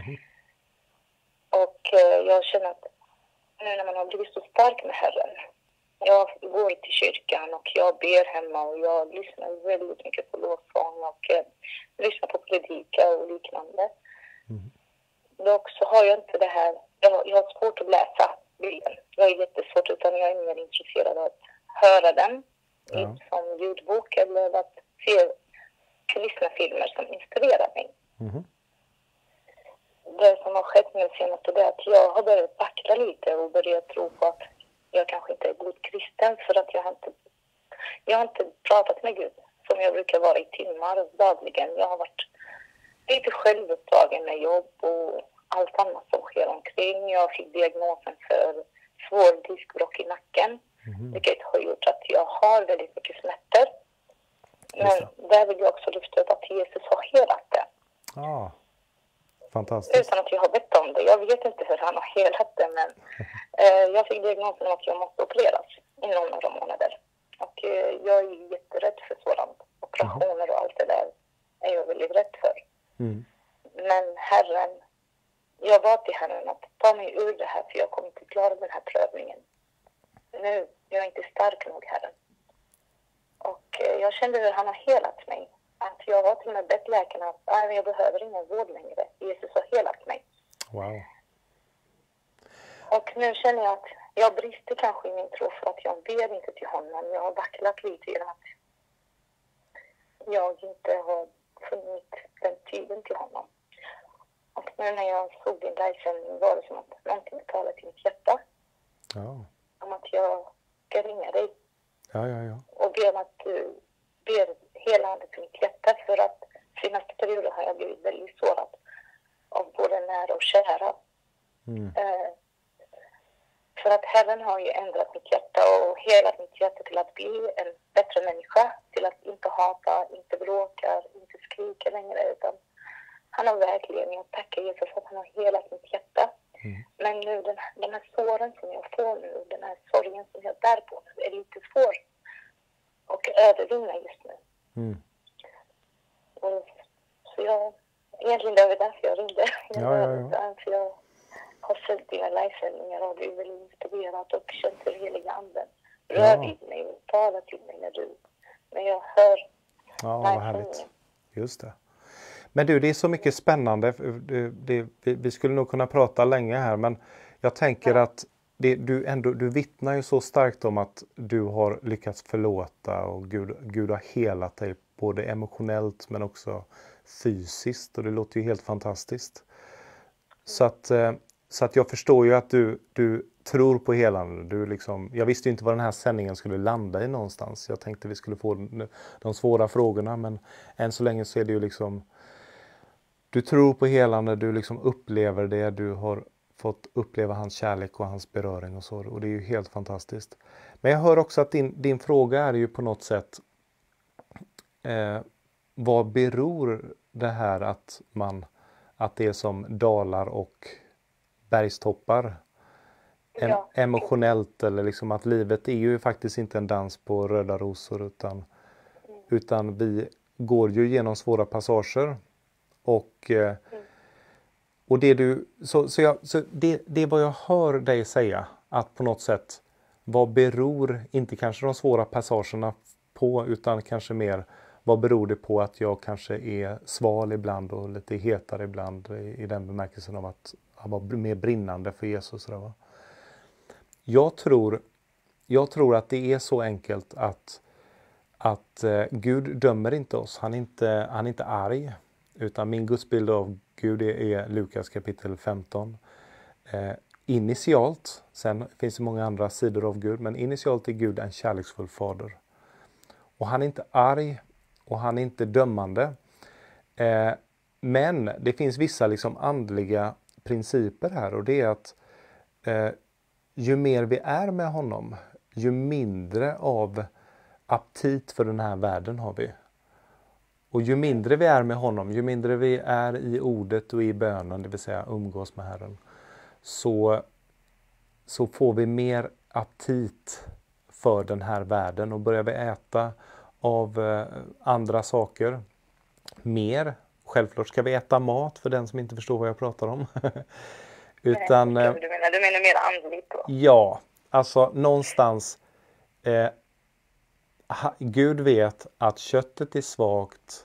Och jag känner att nu när man har blivit så stark med Herren. Jag går till kyrkan och jag ber hemma och jag lyssnar väldigt mycket på lovsång och lyssnar på predika och liknande. Dock så har jag inte det här, jag har svårt att läsa bilden. Jag är jättesvårt, utan jag är mer intresserad av att höra den som ljudbok eller att se kristna filmer som inspirerar mig. Det som har skett nu senast är att jag har börjat backla lite och börjat tro på att jag kanske inte är god kristen för att jag har inte pratat med Gud som jag brukar vara i timmar dagligen. Jag har varit lite självupptagen med jobb och allt annat som sker omkring. Jag fick diagnosen för svår diskbråck i nacken. Vilket har gjort att jag har väldigt mycket smärtor. Men där vill jag också lyfta upp att Jesus har helat det. Ja, fantastiskt. Utan att jag har bett om det. Jag vet inte hur han har helat det, men jag fick diagnosen om att jag måste opereras inom några månader. Och jag är jätterädd för sådant. Operationer och allt det där är jag väldigt rädd för. Men Herren, jag bad till Herren att ta mig ur det här, för jag kommer inte klara den här prövningen. Nu, jag är inte stark nog, Herren. Och jag kände hur han har helat mig. Att jag har till och med bett läkarna att jag behöver ingen vård längre. Jesus har helat mig. Wow. Och nu känner jag att jag brister kanske i min tro för att jag ber inte till honom. Jag har vacklat lite i att jag inte har funnit den tiden till honom. Och nu när jag såg din livesändning var det som att någonting talade till mitt hjärta. Ja. Om att jag ska ringa dig. Ja. Och be om att du ber hela handen till mitt hjärta, för att senaste perioden har jag blivit väldigt sårad av både nära och kära. För att Herren har ju ändrat mitt hjärta och helat mitt hjärta till att bli en bättre människa. Till att inte hata, inte bråka, inte skrika längre. Utan han har verkligen, jag tackar Jesus för att han har helat mitt hjärta. Men nu den här såren som jag får nu, den här sorgen som jag bär på nu är lite svår och övervinna just nu. Och så egentligen det var därför jag ringde. För jag har följt dina livesändningar och blivit väldigt inspirerad och känt hur heliga anden rör vid mig och talar till mig när jag hör. Ja, vad härligt. Just det. Men du, det är så mycket spännande. Vi skulle nog kunna prata länge här, men jag tänker att du vittnar ju så starkt om att du har lyckats förlåta och Gud har helat dig både emotionellt men också fysiskt, och det låter ju helt fantastiskt. Så att jag förstår ju att du tror på helande. Jag visste ju inte var den här sändningen skulle landa i någonstans. Jag tänkte vi skulle få de svåra frågorna, men än så länge så är det ju du tror på helande, du upplever det, du har fått uppleva hans kärlek och hans beröring och så, och det är ju helt fantastiskt. Men jag hör också att din fråga är ju på något sätt vad beror det här att det är som dalar och bergstoppar emotionellt, eller att livet är ju faktiskt inte en dans på röda rosor, utan vi går ju genom svåra passager. Och det det är vad jag hör dig säga, att på något sätt, vad beror inte kanske de svåra passagerna på, utan kanske mer vad beror det på att jag kanske är sval ibland och lite hetare ibland, i den bemärkelsen av att vara mer brinnande för Jesus. Jag tror att det är så enkelt att Gud dömer inte oss. Han är inte arg. Utan min gudsbild av Gud är Lukas kapitel 15. Initialt, sen finns det många andra sidor av Gud, men initialt är Gud en kärleksfull fader. Och han är inte arg och han är inte dömande. Men det finns vissa andliga principer här, och det är att ju mer vi är med honom, ju mindre av aptit för den här världen har vi. Och ju mindre vi är med honom, ju mindre vi är i ordet och i bönen, det vill säga umgås med Herren, så får vi mer aptit för den här världen. Och börjar vi äta av andra saker mer, självklart ska vi äta mat för den som inte förstår vad jag pratar om. Utan, du menar mer andligt då? Ja, alltså någonstans Gud vet att köttet är svagt,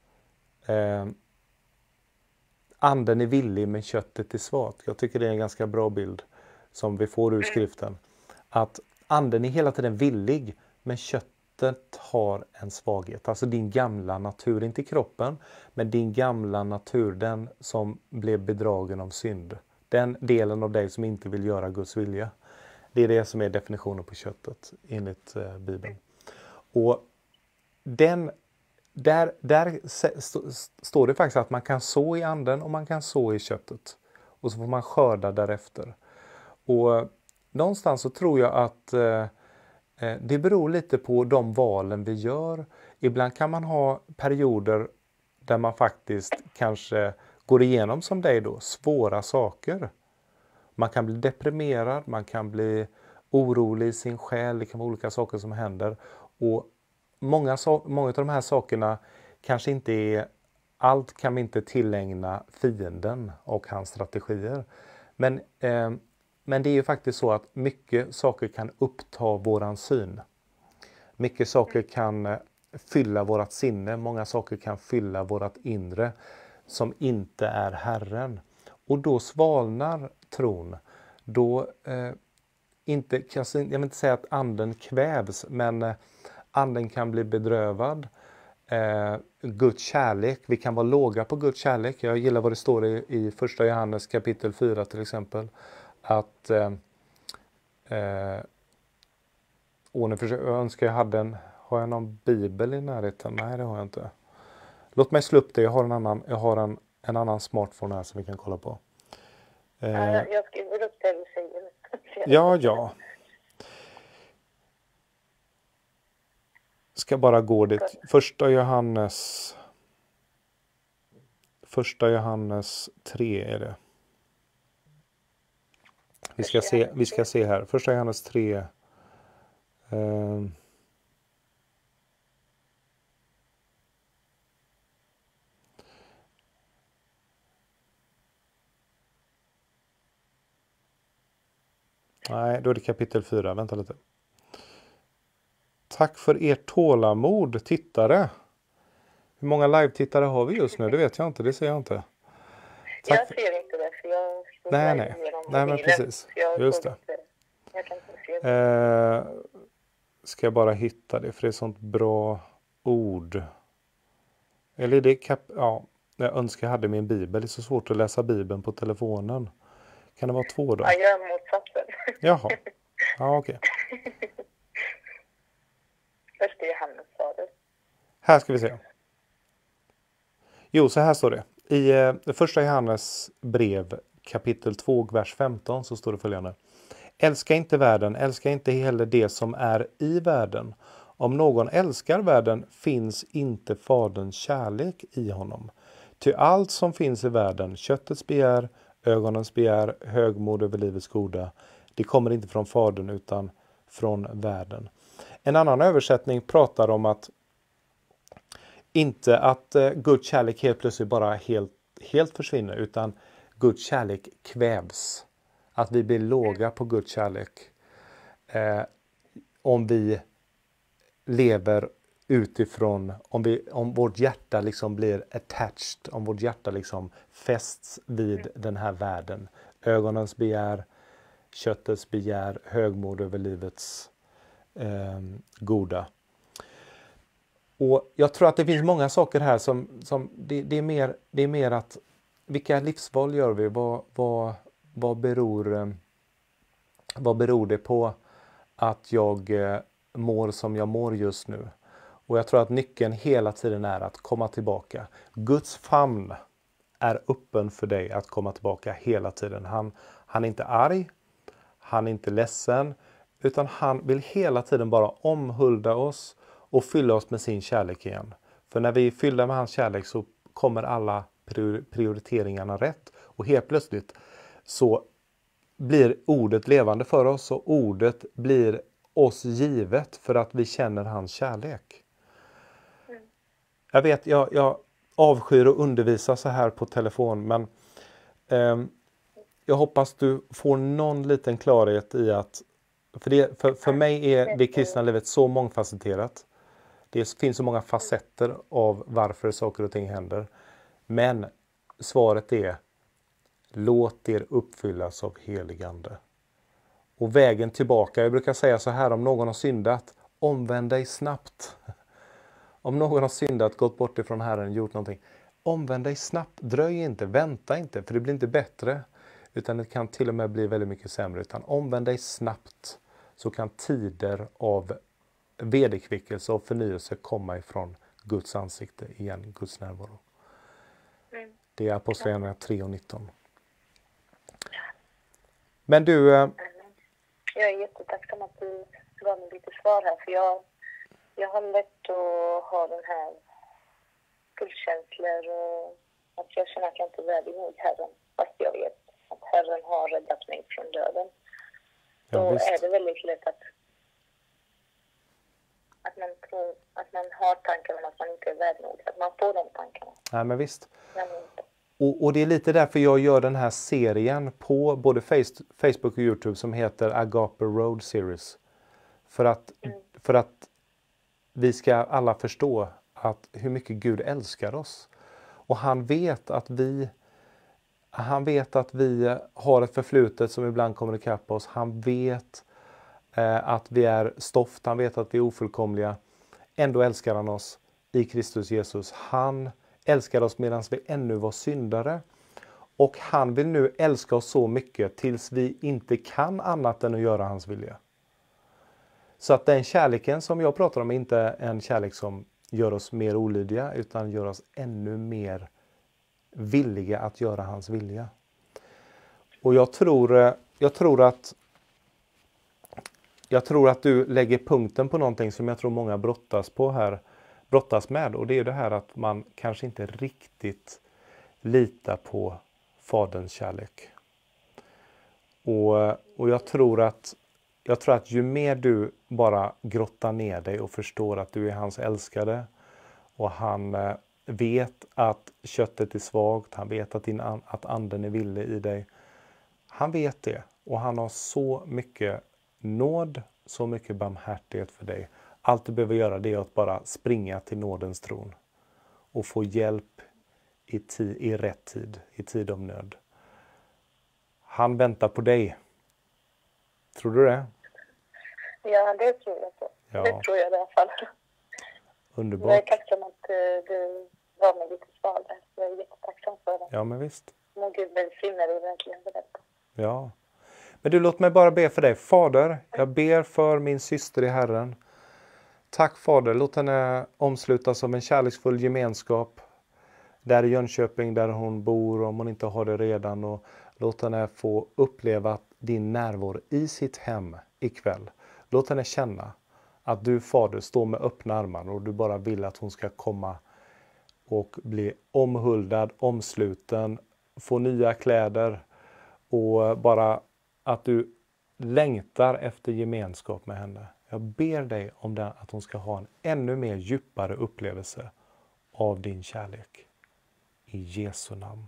anden är villig men köttet är svagt. Jag tycker det är en ganska bra bild som vi får ur skriften. Att anden är hela tiden villig men köttet har en svaghet. Alltså din gamla natur, inte kroppen, men din gamla natur, den som blev bedragen av synd. Den delen av dig som inte vill göra Guds vilja. Det är det som är definitionen på köttet enligt Bibeln. Och där står det faktiskt att man kan så i anden och man kan så i köttet. Och så får man skörda därefter. Och någonstans så tror jag att det beror lite på de valen vi gör. Ibland kan man ha perioder där man faktiskt kanske går igenom som dig då, svåra saker. Man kan bli deprimerad, man kan bli orolig i sin själ, det kan vara olika saker som händer. Och många av de här sakerna kanske inte är, allt kan vi inte tillägna fienden och hans strategier. Men det är ju faktiskt så att mycket saker kan uppta våran syn. Mycket saker kan fylla vårat sinne, många saker kan fylla vårat inre som inte är Herren. Och då svalnar tron. Då jag vill inte säga att anden kvävs, men anden kan bli bedrövad. Guds kärlek, vi kan vara låga på Guds kärlek. Jag gillar vad det står i första Johannes kapitel 4 till exempel. Att jag önskar jag hade har jag någon bibel i närheten? Nej, det har jag inte. Låt mig slå upp det. Jag har en annan smartphone här som vi kan kolla på. Jag skriver upp det du säger. Ja. Ska bara gå dit. Första Johannes 3 är det. Vi ska se här. Första Johannes 3. Nej, då är det kapitel 4. Vänta lite. Tack för ert tålamod, tittare. Hur många live-tittare har vi just nu? Det vet jag inte, det ser jag inte. Tack. Jag ser inte det, för jag Nej, men precis. Just det. Jag kan inte se det. Ska jag bara hitta det, för det är sånt bra ord. Eller det jag önskar jag hade min bibel. Det är så svårt att läsa bibeln på telefonen. Kan det vara 2 då? Ja, jag gör motsatsen. Jaha. Ja, okej. Första Johannes sa du. Här ska vi se. Jo, så här står det. I första Johannes brev kapitel 2, vers 15 så står det följande. Älska inte världen, älska inte heller det som är i världen. Om någon älskar världen finns inte faderns kärlek i honom. Ty allt som finns i världen, köttets begär, ögonens begär, högmod över livets goda, det kommer inte från fadern utan från världen. En annan översättning pratar om att inte att Guds kärlek helt plötsligt bara helt försvinner, utan Guds kärlek kvävs. Att vi blir låga på Guds kärlek. Om vi lever utifrån, om vårt hjärta liksom blir attached, om vårt hjärta liksom fästs vid den här världen. Ögonens begär, köttets begär, högmod över livets goda. Och jag tror att det finns många saker här som det är mer att vilka livsval gör vi? Vad beror det på att jag mår som jag mår just nu? Och jag tror att nyckeln hela tiden är att komma tillbaka. Guds famn är öppen för dig att komma tillbaka hela tiden. Han är inte arg, han är inte ledsen, utan han vill hela tiden bara omhulda oss och fylla oss med sin kärlek igen. För när vi är fyllda med hans kärlek så kommer alla prioriteringarna rätt. Och helt plötsligt så blir ordet levande för oss och ordet blir oss givet för att vi känner hans kärlek. Jag vet, jag avskyr att undervisa så här på telefon, men jag hoppas du får någon liten klarhet i att för mig är det kristna livet så mångfacetterat. Det finns så många facetter av varför saker och ting händer. Men svaret är: låt er uppfyllas av helig ande. Och vägen tillbaka, jag brukar säga så här, om någon har syndat, omvänd dig snabbt. Om någon har syndat, gått bort ifrån Herren, gjort någonting, omvänd dig snabbt, dröj inte, vänta inte, för det blir inte bättre. Utan det kan till och med bli väldigt mycket sämre. Utan omvänd dig snabbt, så kan tider av vederkvickelse och förnyelse komma ifrån Guds ansikte igen, Guds närvaro. Det är Apostlagärningarna 3:19. Men du... Jag är jättetacksam att du gav mig lite svar här. För jag har lätt att ha den här skuldkänslor och att jag känner att jag inte är värdig mot Herren. Fast jag vet att Herren har räddat mig från döden. Då är det väldigt lätt att man tror att man har tankar om att man inte är värdig nog. Att man får de tankarna. Nej, men visst. Och det är lite därför jag gör den här serien på både Facebook och YouTube som heter Agape Road Series. För att vi ska alla förstå att hur mycket Gud älskar oss. Och han vet att vi har ett förflutet som ibland kommer ikapp oss. Han vet att vi är stoft. Han vet att vi är ofullkomliga. Ändå älskar han oss i Kristus Jesus. Han älskar oss medan vi ännu var syndare. Och han vill nu älska oss så mycket tills vi inte kan annat än att göra hans vilja. Så att den kärleken som jag pratar om är inte en kärlek som gör oss mer olydiga, utan gör oss ännu mer villiga att göra hans vilja. Och jag tror att du lägger punkten på någonting som jag tror många brottas med. Och det är det här att man kanske inte riktigt litar på faderns kärlek. Och jag tror att ju mer du bara grottar ner dig och förstår att du är hans älskade, och han vet att köttet är svagt, han vet att anden är villig i dig. Han vet det, och han har så mycket nåd, så mycket barmhärtighet för dig. Allt du behöver göra, det är att bara springa till nådens tron och få hjälp i rätt tid, i tid av nöd. Han väntar på dig. Tror du det? Ja, det tror jag på. Ja. Det tror jag i alla fall. Underbart. Jag är tacksam att du gav mig lite svar där. Jag är jättetacksam för det. Ja, men visst. Må Gud välsigna dig verkligen för detta. Ja. Men du, låt mig bara be för dig. Fader, jag ber för min syster i Herren. Tack Fader, låt henne omslutas av en kärleksfull gemenskap. Där i Jönköping, där hon bor, om hon inte har det redan. Och låt henne få uppleva din närvaro i sitt hem ikväll. Låt henne känna att du, Fader, står med öppna armar och du bara vill att hon ska komma och bli omhuldad, omsluten, få nya kläder, och bara att du längtar efter gemenskap med henne. Jag ber dig om det, att hon ska ha en ännu mer djupare upplevelse av din kärlek. I Jesu namn.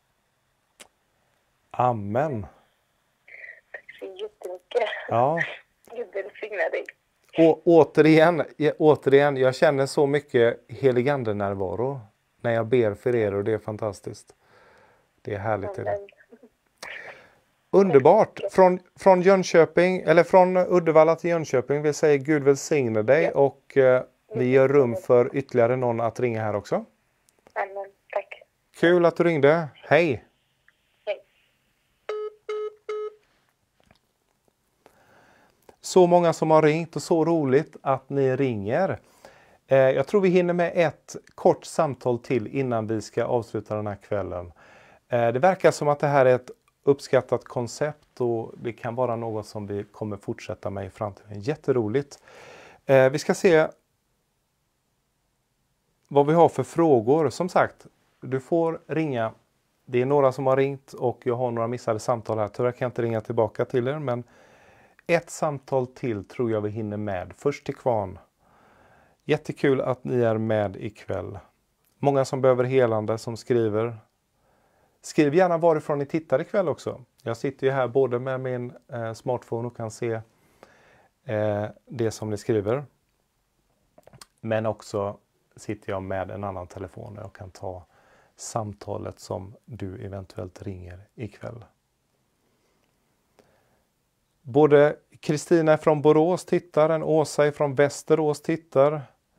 Amen. Tack så jättemycket. Ja. Gud välsigna dig. Och återigen, jag känner så mycket helig ande närvaro när jag ber för er, och det är fantastiskt. Det är härligt. Amen. Underbart. Från Jönköping, eller från Uddevalla till Jönköping, vill säga Gud välsigne dig, och vi gör rum för ytterligare någon att ringa här också. Amen. Tack. Kul att du ringde. Hej. Hej. Så många som har ringt, och så roligt att ni ringer. Jag tror vi hinner med ett kort samtal till innan vi ska avsluta den här kvällen. Det verkar som att det här är ett uppskattat koncept, och det kan vara något som vi kommer fortsätta med i framtiden. Jätteroligt. Vi ska se vad vi har för frågor. Som sagt, du får ringa. Det är några som har ringt och jag har några missade samtal här. Tyvärr kan jag inte ringa tillbaka till er, men ett samtal till tror jag vi hinner med. Först till Kvarn. Jättekul att ni är med ikväll. Många som behöver helande som skriver. Skriv gärna varifrån ni tittar ikväll också. Jag sitter ju här både med min smartphone och kan se det som ni skriver. Men också sitter jag med en annan telefon och kan ta samtalet som du eventuellt ringer ikväll. Både Kristina från Borås tittar, en Åsa från Västerås tittar.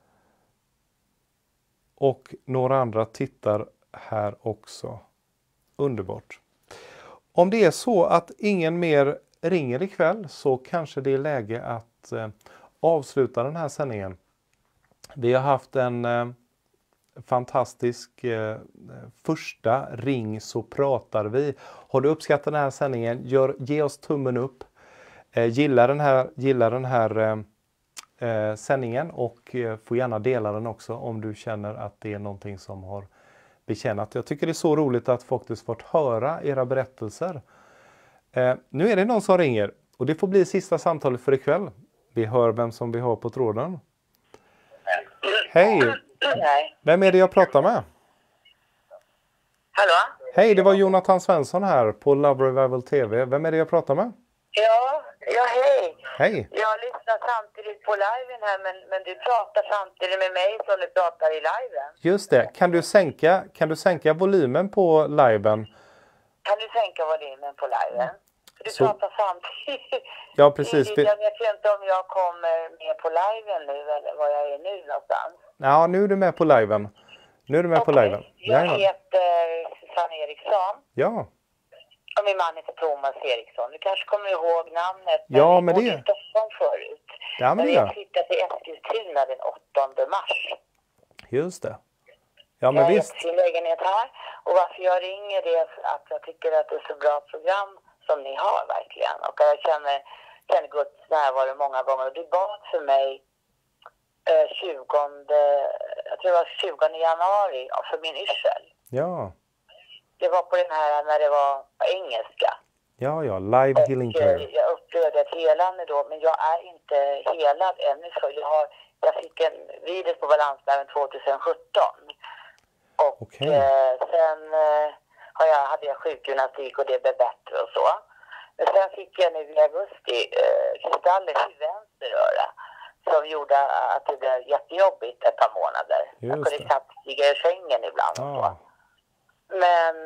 Och några andra tittar här också. Underbart. Om det är så att ingen mer ringer ikväll så kanske det är läge att avsluta den här sändningen. Vi har haft en fantastisk första ring så pratar vi. Har du uppskattat den här sändningen, ge oss tummen upp. Gilla den här sändningen och får gärna dela den också om du känner att det är någonting som har betjänat. Jag tycker det är så roligt att faktiskt fått höra era berättelser. Nu är det någon som ringer och det får bli sista samtalet för ikväll. Vi hör vem som vi har på tråden. Hej! Vem är det jag pratar med? Hallå? Hej, det var Jonathan Svensson här på Love Revival TV. Vem är det jag pratar med? Ja, hej. Hej. Jag lyssnar samtidigt på liven här, men du pratar samtidigt med mig som du pratar i liven. Just det. Kan du sänka volymen på liven? Kan du sänka volymen på liven? Du pratar samtidigt. Ja, precis. Jag vet inte om jag kommer med på liven nu eller var jag är nu någonstans. Ja, nu är du med på liven. Jag heter Susanne Eriksson. Ja. Och min man heter Thomas Eriksson. Du kanske kommer ihåg namnet. Ja, men det... Vi bodde i Stockholm förut. Ja, men det jag flyttade till Eskilstuna den 8 mars. Just det. Ja, men visst. Jag har sin lägenhet här. Och varför jag ringer är att jag tycker att det är så bra program som ni har verkligen. Och jag känner Guds närvaro många gånger. Och du bad för mig 20 januari för min yrsel. Ja. Det var på den här när det var på engelska. Ja, live healing prayer. Jag upplevde ett helande då, men jag är inte helad ännu. Så jag fick en virus på balansnerven 2017. Och sen hade jag sjukgymnastik och det blev bättre och så. Men sen fick jag nu i augusti kristaller i vänster öra. Som gjorde att det blev jättejobbigt ett par månader. Jag kunde knappt stiga i sängen ibland. Så. Men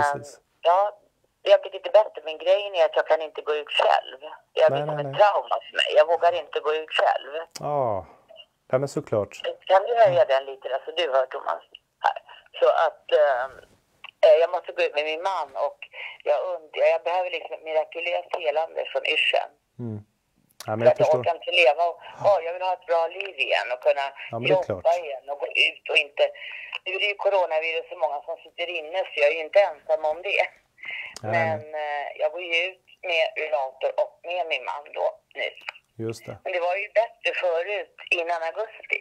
jag blir lite bättre. Men grejen är att jag kan inte gå ut själv. Det har blivit ett trauma för mig. Jag vågar inte gå ut själv. Ja, men såklart. Kan du höja den lite? Alltså du hör Thomas här. Så att jag måste gå ut med min man. Och jag behöver liksom ett mirakulöst helande från yrseln. Ja, men jag orkar inte leva och jag vill ha ett bra liv igen och kunna jobba igen och gå ut och inte... Nu är det ju coronavirus så många som sitter inne så jag är ju inte ensam om det. Men jag går ju ut med rullator och med min man då nu. Just det. Men det var ju bättre förut innan augusti.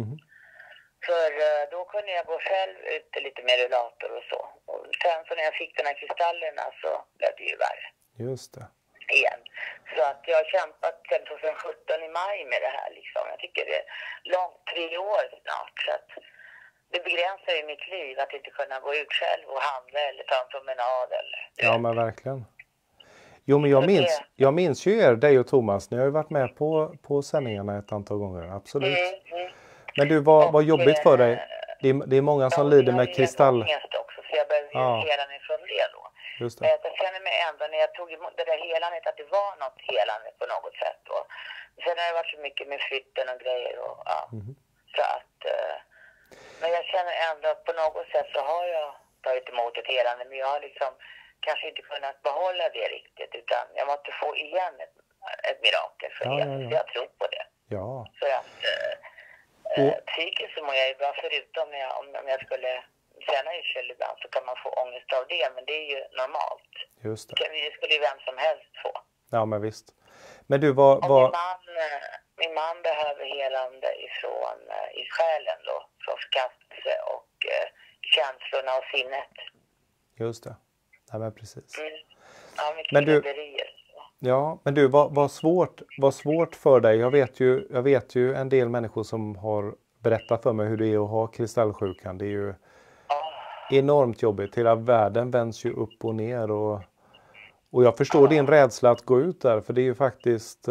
För då kunde jag gå själv ut lite med rullator och så. Och sen så när jag fick de här kristallerna så blev det ju värre. Just det. Igen. Så att jag har kämpat sedan 2017 i maj med det här liksom. Jag tycker det är långt 3 år snart. Så att det begränsar ju mitt liv att inte kunna gå ut själv och handla eller ta en promenad eller... Ja, men verkligen. Jo, men jag minns ju dig och Thomas. Ni har ju varit med på sändningarna ett antal gånger, absolut. Men du, vad jobbigt för dig? Det är många som lider med kristall... också, så jag behöver ju hela mig från det då. Just det. Men jag känner mig ändå när jag tog emot det där helandet att det var något helande på något sätt då. Sen har det varit så mycket med flytten och grejer och så att... Men jag känner ändå att på något sätt så har jag tagit emot ett helande. Men jag har liksom kanske inte kunnat behålla det riktigt. Utan jag måste få igen ett mirakel för det. Så jag tror på det. Ja. För att psykiskt så mår jag ju bra. Förutom om jag skulle känna yrsel ibland så kan man få ångest av det. Men det är ju normalt. Just det. Det skulle ju vem som helst få. Ja, men visst. Men du, min man behöver helande i själen då. förkastelse och känslorna och sinnet. Just det. Ja, men precis. Ja, mycket men du, skriverier. ja, men du, vad svårt för dig. Jag vet ju en del människor som har berättat för mig hur det är att ha kristallsjukan. Det är ju enormt jobbigt. Hela världen vänds ju upp och ner. Och jag förstår din rädsla att gå ut där. För det är ju faktiskt...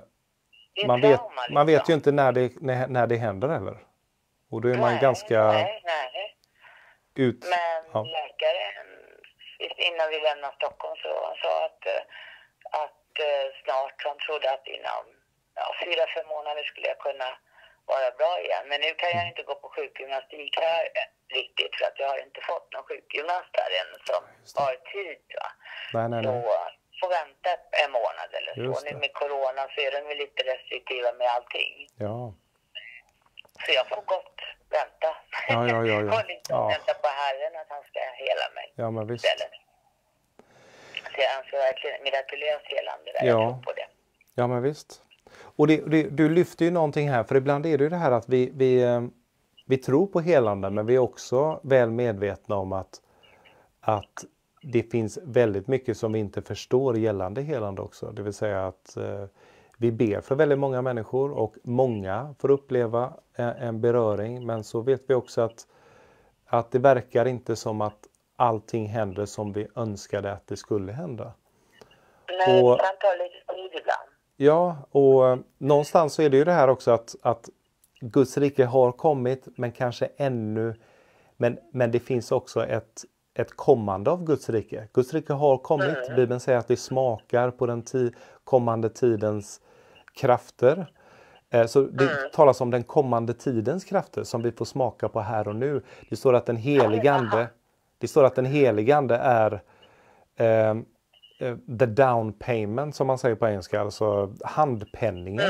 man vet ju inte när det händer heller. Och då är man ganska... Nej. Men läkaren, innan vi lämnade Stockholm, så han sa att snart, han trodde att inom 4-5 månader skulle jag kunna vara bra igen. Men nu kan jag inte gå på sjukgymnastik här riktigt, för att jag har inte fått någon sjukgymnast där än som har tid. Va? Nej. Så får vänta en månad eller så. Nu med corona så är de lite restriktiva med allting. Ja. Så jag får gott vänta. Ja. Och liksom vänta på Herren att han ska hela mig. Ja, men visst. Istället. Så jag anser verkligen mirakulöst helande där. Jag tror på det. Ja, men visst. Och du lyfter ju någonting här, för ibland är det ju det här att vi tror på helande, men vi är också väl medvetna om att det finns väldigt mycket som vi inte förstår gällande helande också. Det vill säga att vi ber för väldigt många människor och många får uppleva en beröring, men så vet vi också att det verkar inte som att allting händer som vi önskade att det skulle hända. Nej, det kan ta lite tid ibland. Ja, och någonstans så är det ju det här också att Guds rike har kommit, men kanske ännu, men det finns också ett kommande av Guds rike. Guds rike har kommit. Bibeln säger att vi smakar på den kommande tidens krafter. Så det talas om den kommande tidens krafter som vi får smaka på här och nu. Det står att den heligande är the down payment, som man säger på engelska, alltså handpenningen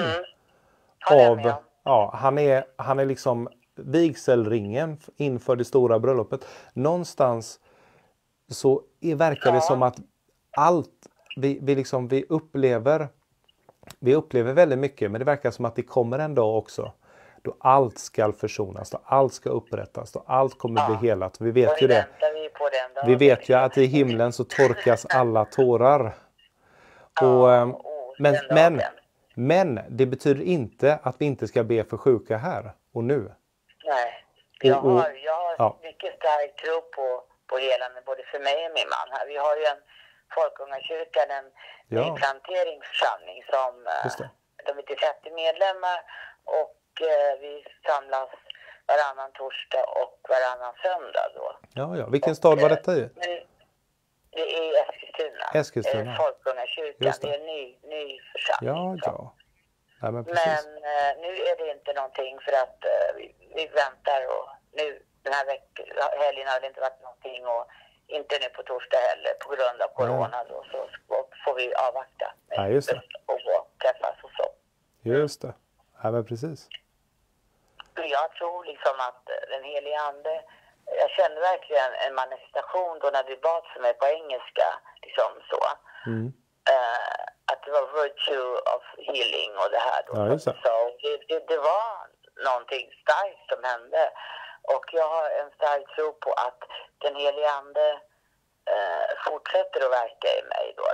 han är liksom vigselringen inför det stora bröllopet. Någonstans så verkar det som att allt vi upplever väldigt mycket, men det verkar som att det kommer en dag också då allt ska försonas, då allt ska upprättas, då allt kommer bli helat. Vi vet ju det. Vi vet ju att i himlen så torkas alla tårar. Men det betyder inte att vi inte ska be för sjuka här och nu. Nej, jag har mycket stark tro på helande, både för mig och min man här. Vi har ju en folkungakyrkan, en nyplanteringsförsamling som de är till 30 medlemmar, och vi samlas varannan torsdag och varannan söndag då. Ja. Vilken stad var detta i? Det är Eskilstuna. Folkungakyrkan. Det är en ny församling. Ja. Men nu är det inte någonting, för att vi väntar, och nu den här helgen har det inte varit någonting, och inte nu på torsdag heller på grund av corona då, så får vi avvakta och gå och träffas och så. Just det. Ja, men precis. Jag tror liksom att den heliga ande, jag kände verkligen en manifestation då när du bad för mig på engelska, liksom så. Att det var virtue of healing och det här då. Ja, så det var någonting starkt som hände. Och jag har en stark tro på att den heliga ande fortsätter att verka i mig då.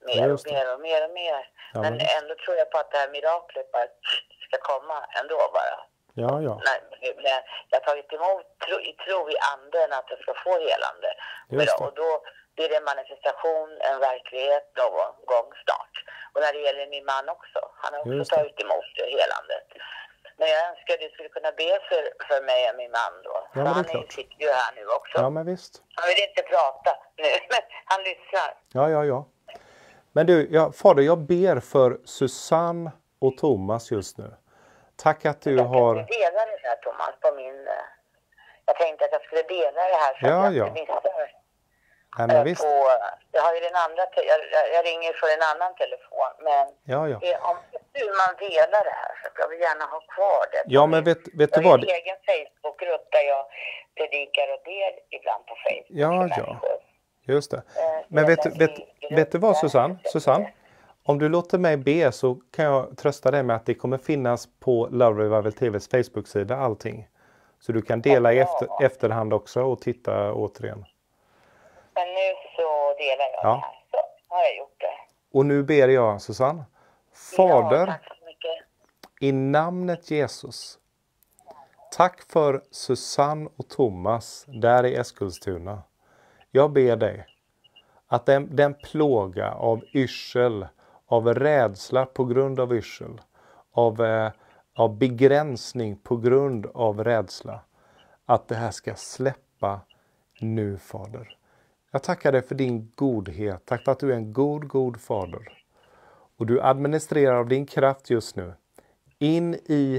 Mer. Ja, men ändå tror jag på att det här miraklet bara ska komma ändå bara. Ja. Jag har tagit emot tro i anden att jag ska få helande. Och då blir det en manifestation, en verklighet någon gång snart. Och när det gäller min man också. Han har också tagit emot helandet. Men jag önskar att du skulle kunna be för mig och min man då. Ja, han sitter ju här nu också. Ja, men visst. Han vill inte prata nu, men han lyssnar. Ja. Men du, Fader, jag ber för Susanne och Thomas just nu. Tack att du har... Jag delar det här, Thomas, på min... Jag tänkte att jag skulle dela det här så att jag inte missar. Ja, men visst. Jag har ju den andra... Jag ringer för en annan telefon, men... Om hur man delar det här så jag vill gärna ha kvar det. Ja, men vet du vad? Jag har en egen Facebookgrupp där jag predikar och del ibland på Facebook. Ja. Just det. Men vet du vad, Susanne? Om du låter mig be så kan jag trösta dig med att det kommer finnas på Love Revival TVs Facebook-sida allting. Så du kan dela i efterhand också och titta återigen. Men nu så delar jag det här. Så har jag gjort det. Och nu ber jag, Susanne. Fader, tack så mycket. I namnet Jesus. Tack för Susanne och Thomas där i Eskilstuna. Jag ber dig att den plåga av yrsel, av rädsla på grund av yrsel, av begränsning på grund av rädsla, att det här ska släppa nu, Fader. Jag tackar dig för din godhet. Tack för att du är en god fader. Och du administrerar av din kraft just nu. In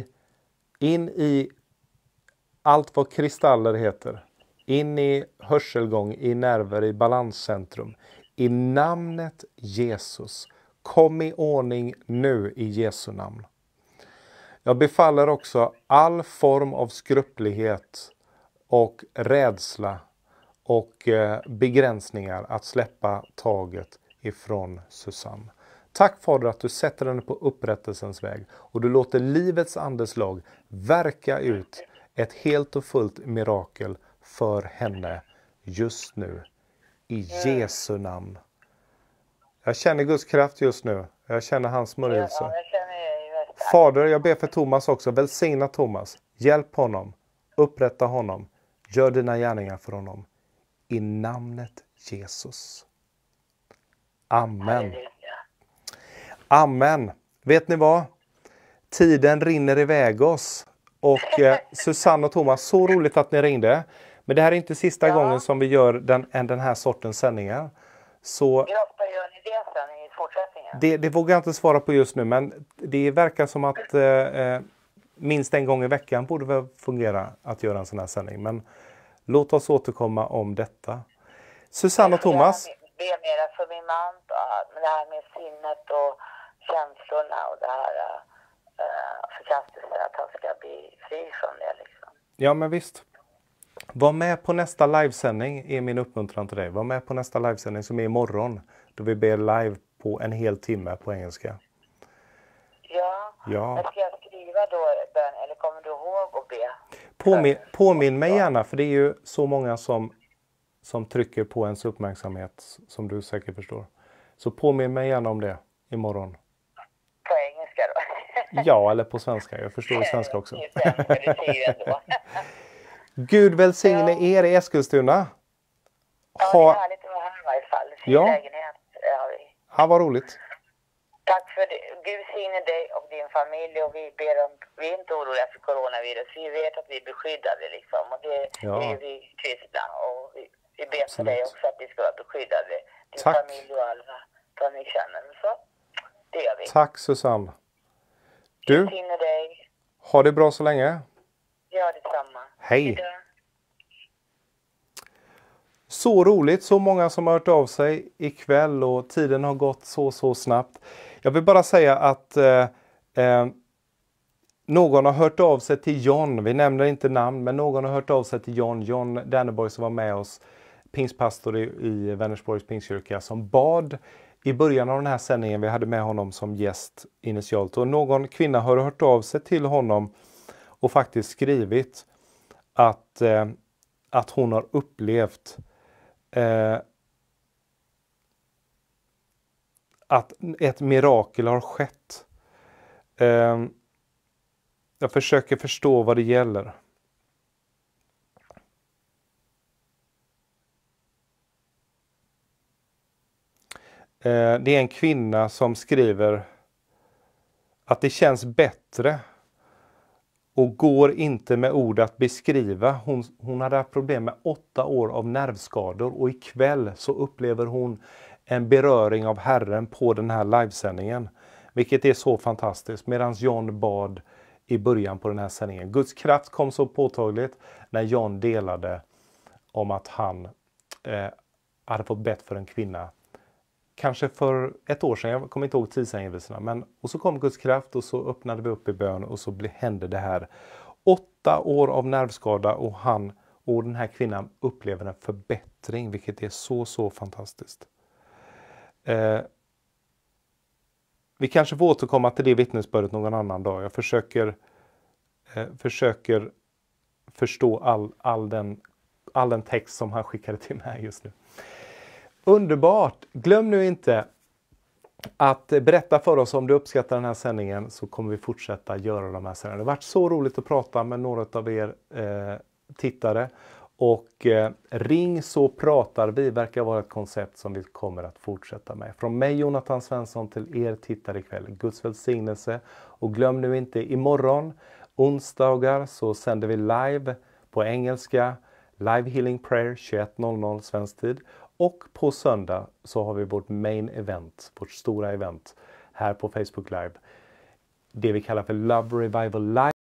i allt vad kristaller heter. In i hörselgång, i nerver, i balanscentrum. I namnet Jesus. Kom i ordning nu i Jesu namn. Jag befaller också all form av skruplighet och rädsla och begränsningar att släppa taget ifrån Susanne. Tack Fader att du sätter henne på upprättelsens väg och du låter livets andeslag verka ut ett helt och fullt mirakel för henne just nu. I Jesu namn. Jag känner Guds kraft just nu. Jag känner hans smörjelse. Ja, jag känner Fader, jag ber för Thomas också. Välsigna Thomas. Hjälp honom. Upprätta honom. Gör dina gärningar för honom. I namnet Jesus. Amen. Amen. Vet ni vad? Tiden rinner iväg oss. Och Susanne och Thomas, så roligt att ni ringde. Men det här är inte sista gången som vi gör den här sortens sändningar. Så hur ofta gör ni det sen i fortsättningen? Det vågar jag inte svara på just nu. Men det verkar som att minst en gång i veckan borde väl fungera att göra en sån här sändning. Men låt oss återkomma om detta. Susanne och Thomas. Jag ber mera för min man. Det här med sinnet och känslorna och det här förkastelsen. Att han ska bli fri från det liksom. Ja men visst. Var med på nästa livesändning är min uppmuntran till dig. Var med på nästa livesändning som är imorgon. Då vi ber live på en hel timme på engelska. Ja. Men ska jag skriva då bön eller kommer du ihåg att be? Påminn mig gärna för det är ju så många som trycker på ens uppmärksamhet som du säkert förstår. Så påminn mig gärna om det imorgon. På engelska då? Ja, eller på svenska. Jag förstår svenska också. Det ser ju ändå. Gud välsigne er i Eskilstuna. Ja, det är härligt att vara här i varje fall. Ja. Lägenhet har vi. Ja, vad roligt. Tack för det. Gud signe dig och din familj och vi är inte oroliga för coronavirus. Vi vet att vi är beskyddade liksom. Och det är vi kristna. Och vi ber för dig också att vi ska vara beskyddade. Din familj och alla som ni känner. Så det gör vi. Tack Susanne. Du, signe dig. Ha det bra så länge. Ja, detsamma. Hej. Så roligt, så många som har hört av sig ikväll och tiden har gått så snabbt. Jag vill bara säga att någon har hört av sig till John. Vi nämner inte namn, men någon har hört av sig till John Danneborg som var med oss, pingstpastor i Vänersborgs pingstkyrka, som bad i början av den här sändningen. Vi hade med honom som gäst initialt och någon kvinna har hört av sig till honom och faktiskt skrivit att hon har upplevt att ett mirakel har skett. Jag försöker förstå vad det gäller. Det är en kvinna som skriver att det känns bättre och går inte med ord att beskriva. Hon hade haft problem med 8 år av nervskador och ikväll så upplever hon en beröring av Herren på den här livesändningen. Vilket är så fantastiskt. Medan John bad i början på den här sändningen. Guds kraft kom så påtagligt när John delade om att han hade fått bett för en kvinna. Kanske för 1 år sedan, jag kommer inte ihåg tidsangivelserna. Och så kom Guds kraft och så öppnade vi upp i bön och så hände det här. 8 år av nervskada och den här kvinnan upplever en förbättring. Vilket är så fantastiskt. Vi kanske får återkomma till det vittnesbördet någon annan dag. Jag försöker förstå all den text som han skickade till mig just nu. Underbart! Glöm nu inte att berätta för oss om du uppskattar den här sändningen, så kommer vi fortsätta göra de här sändningarna. Det har varit så roligt att prata med några av er tittare. Och ring så pratar vi verkar vara ett koncept som vi kommer att fortsätta med. Från mig Jonathan Svensson till er tittare ikväll. Guds välsignelse. Och glöm nu inte, imorgon onsdagar så sänder vi live på engelska. Live Healing Prayer 21:00 svensk tid. Och på söndag så har vi vårt main event, vårt stora event här på Facebook Live. Det vi kallar för Love Revival Live.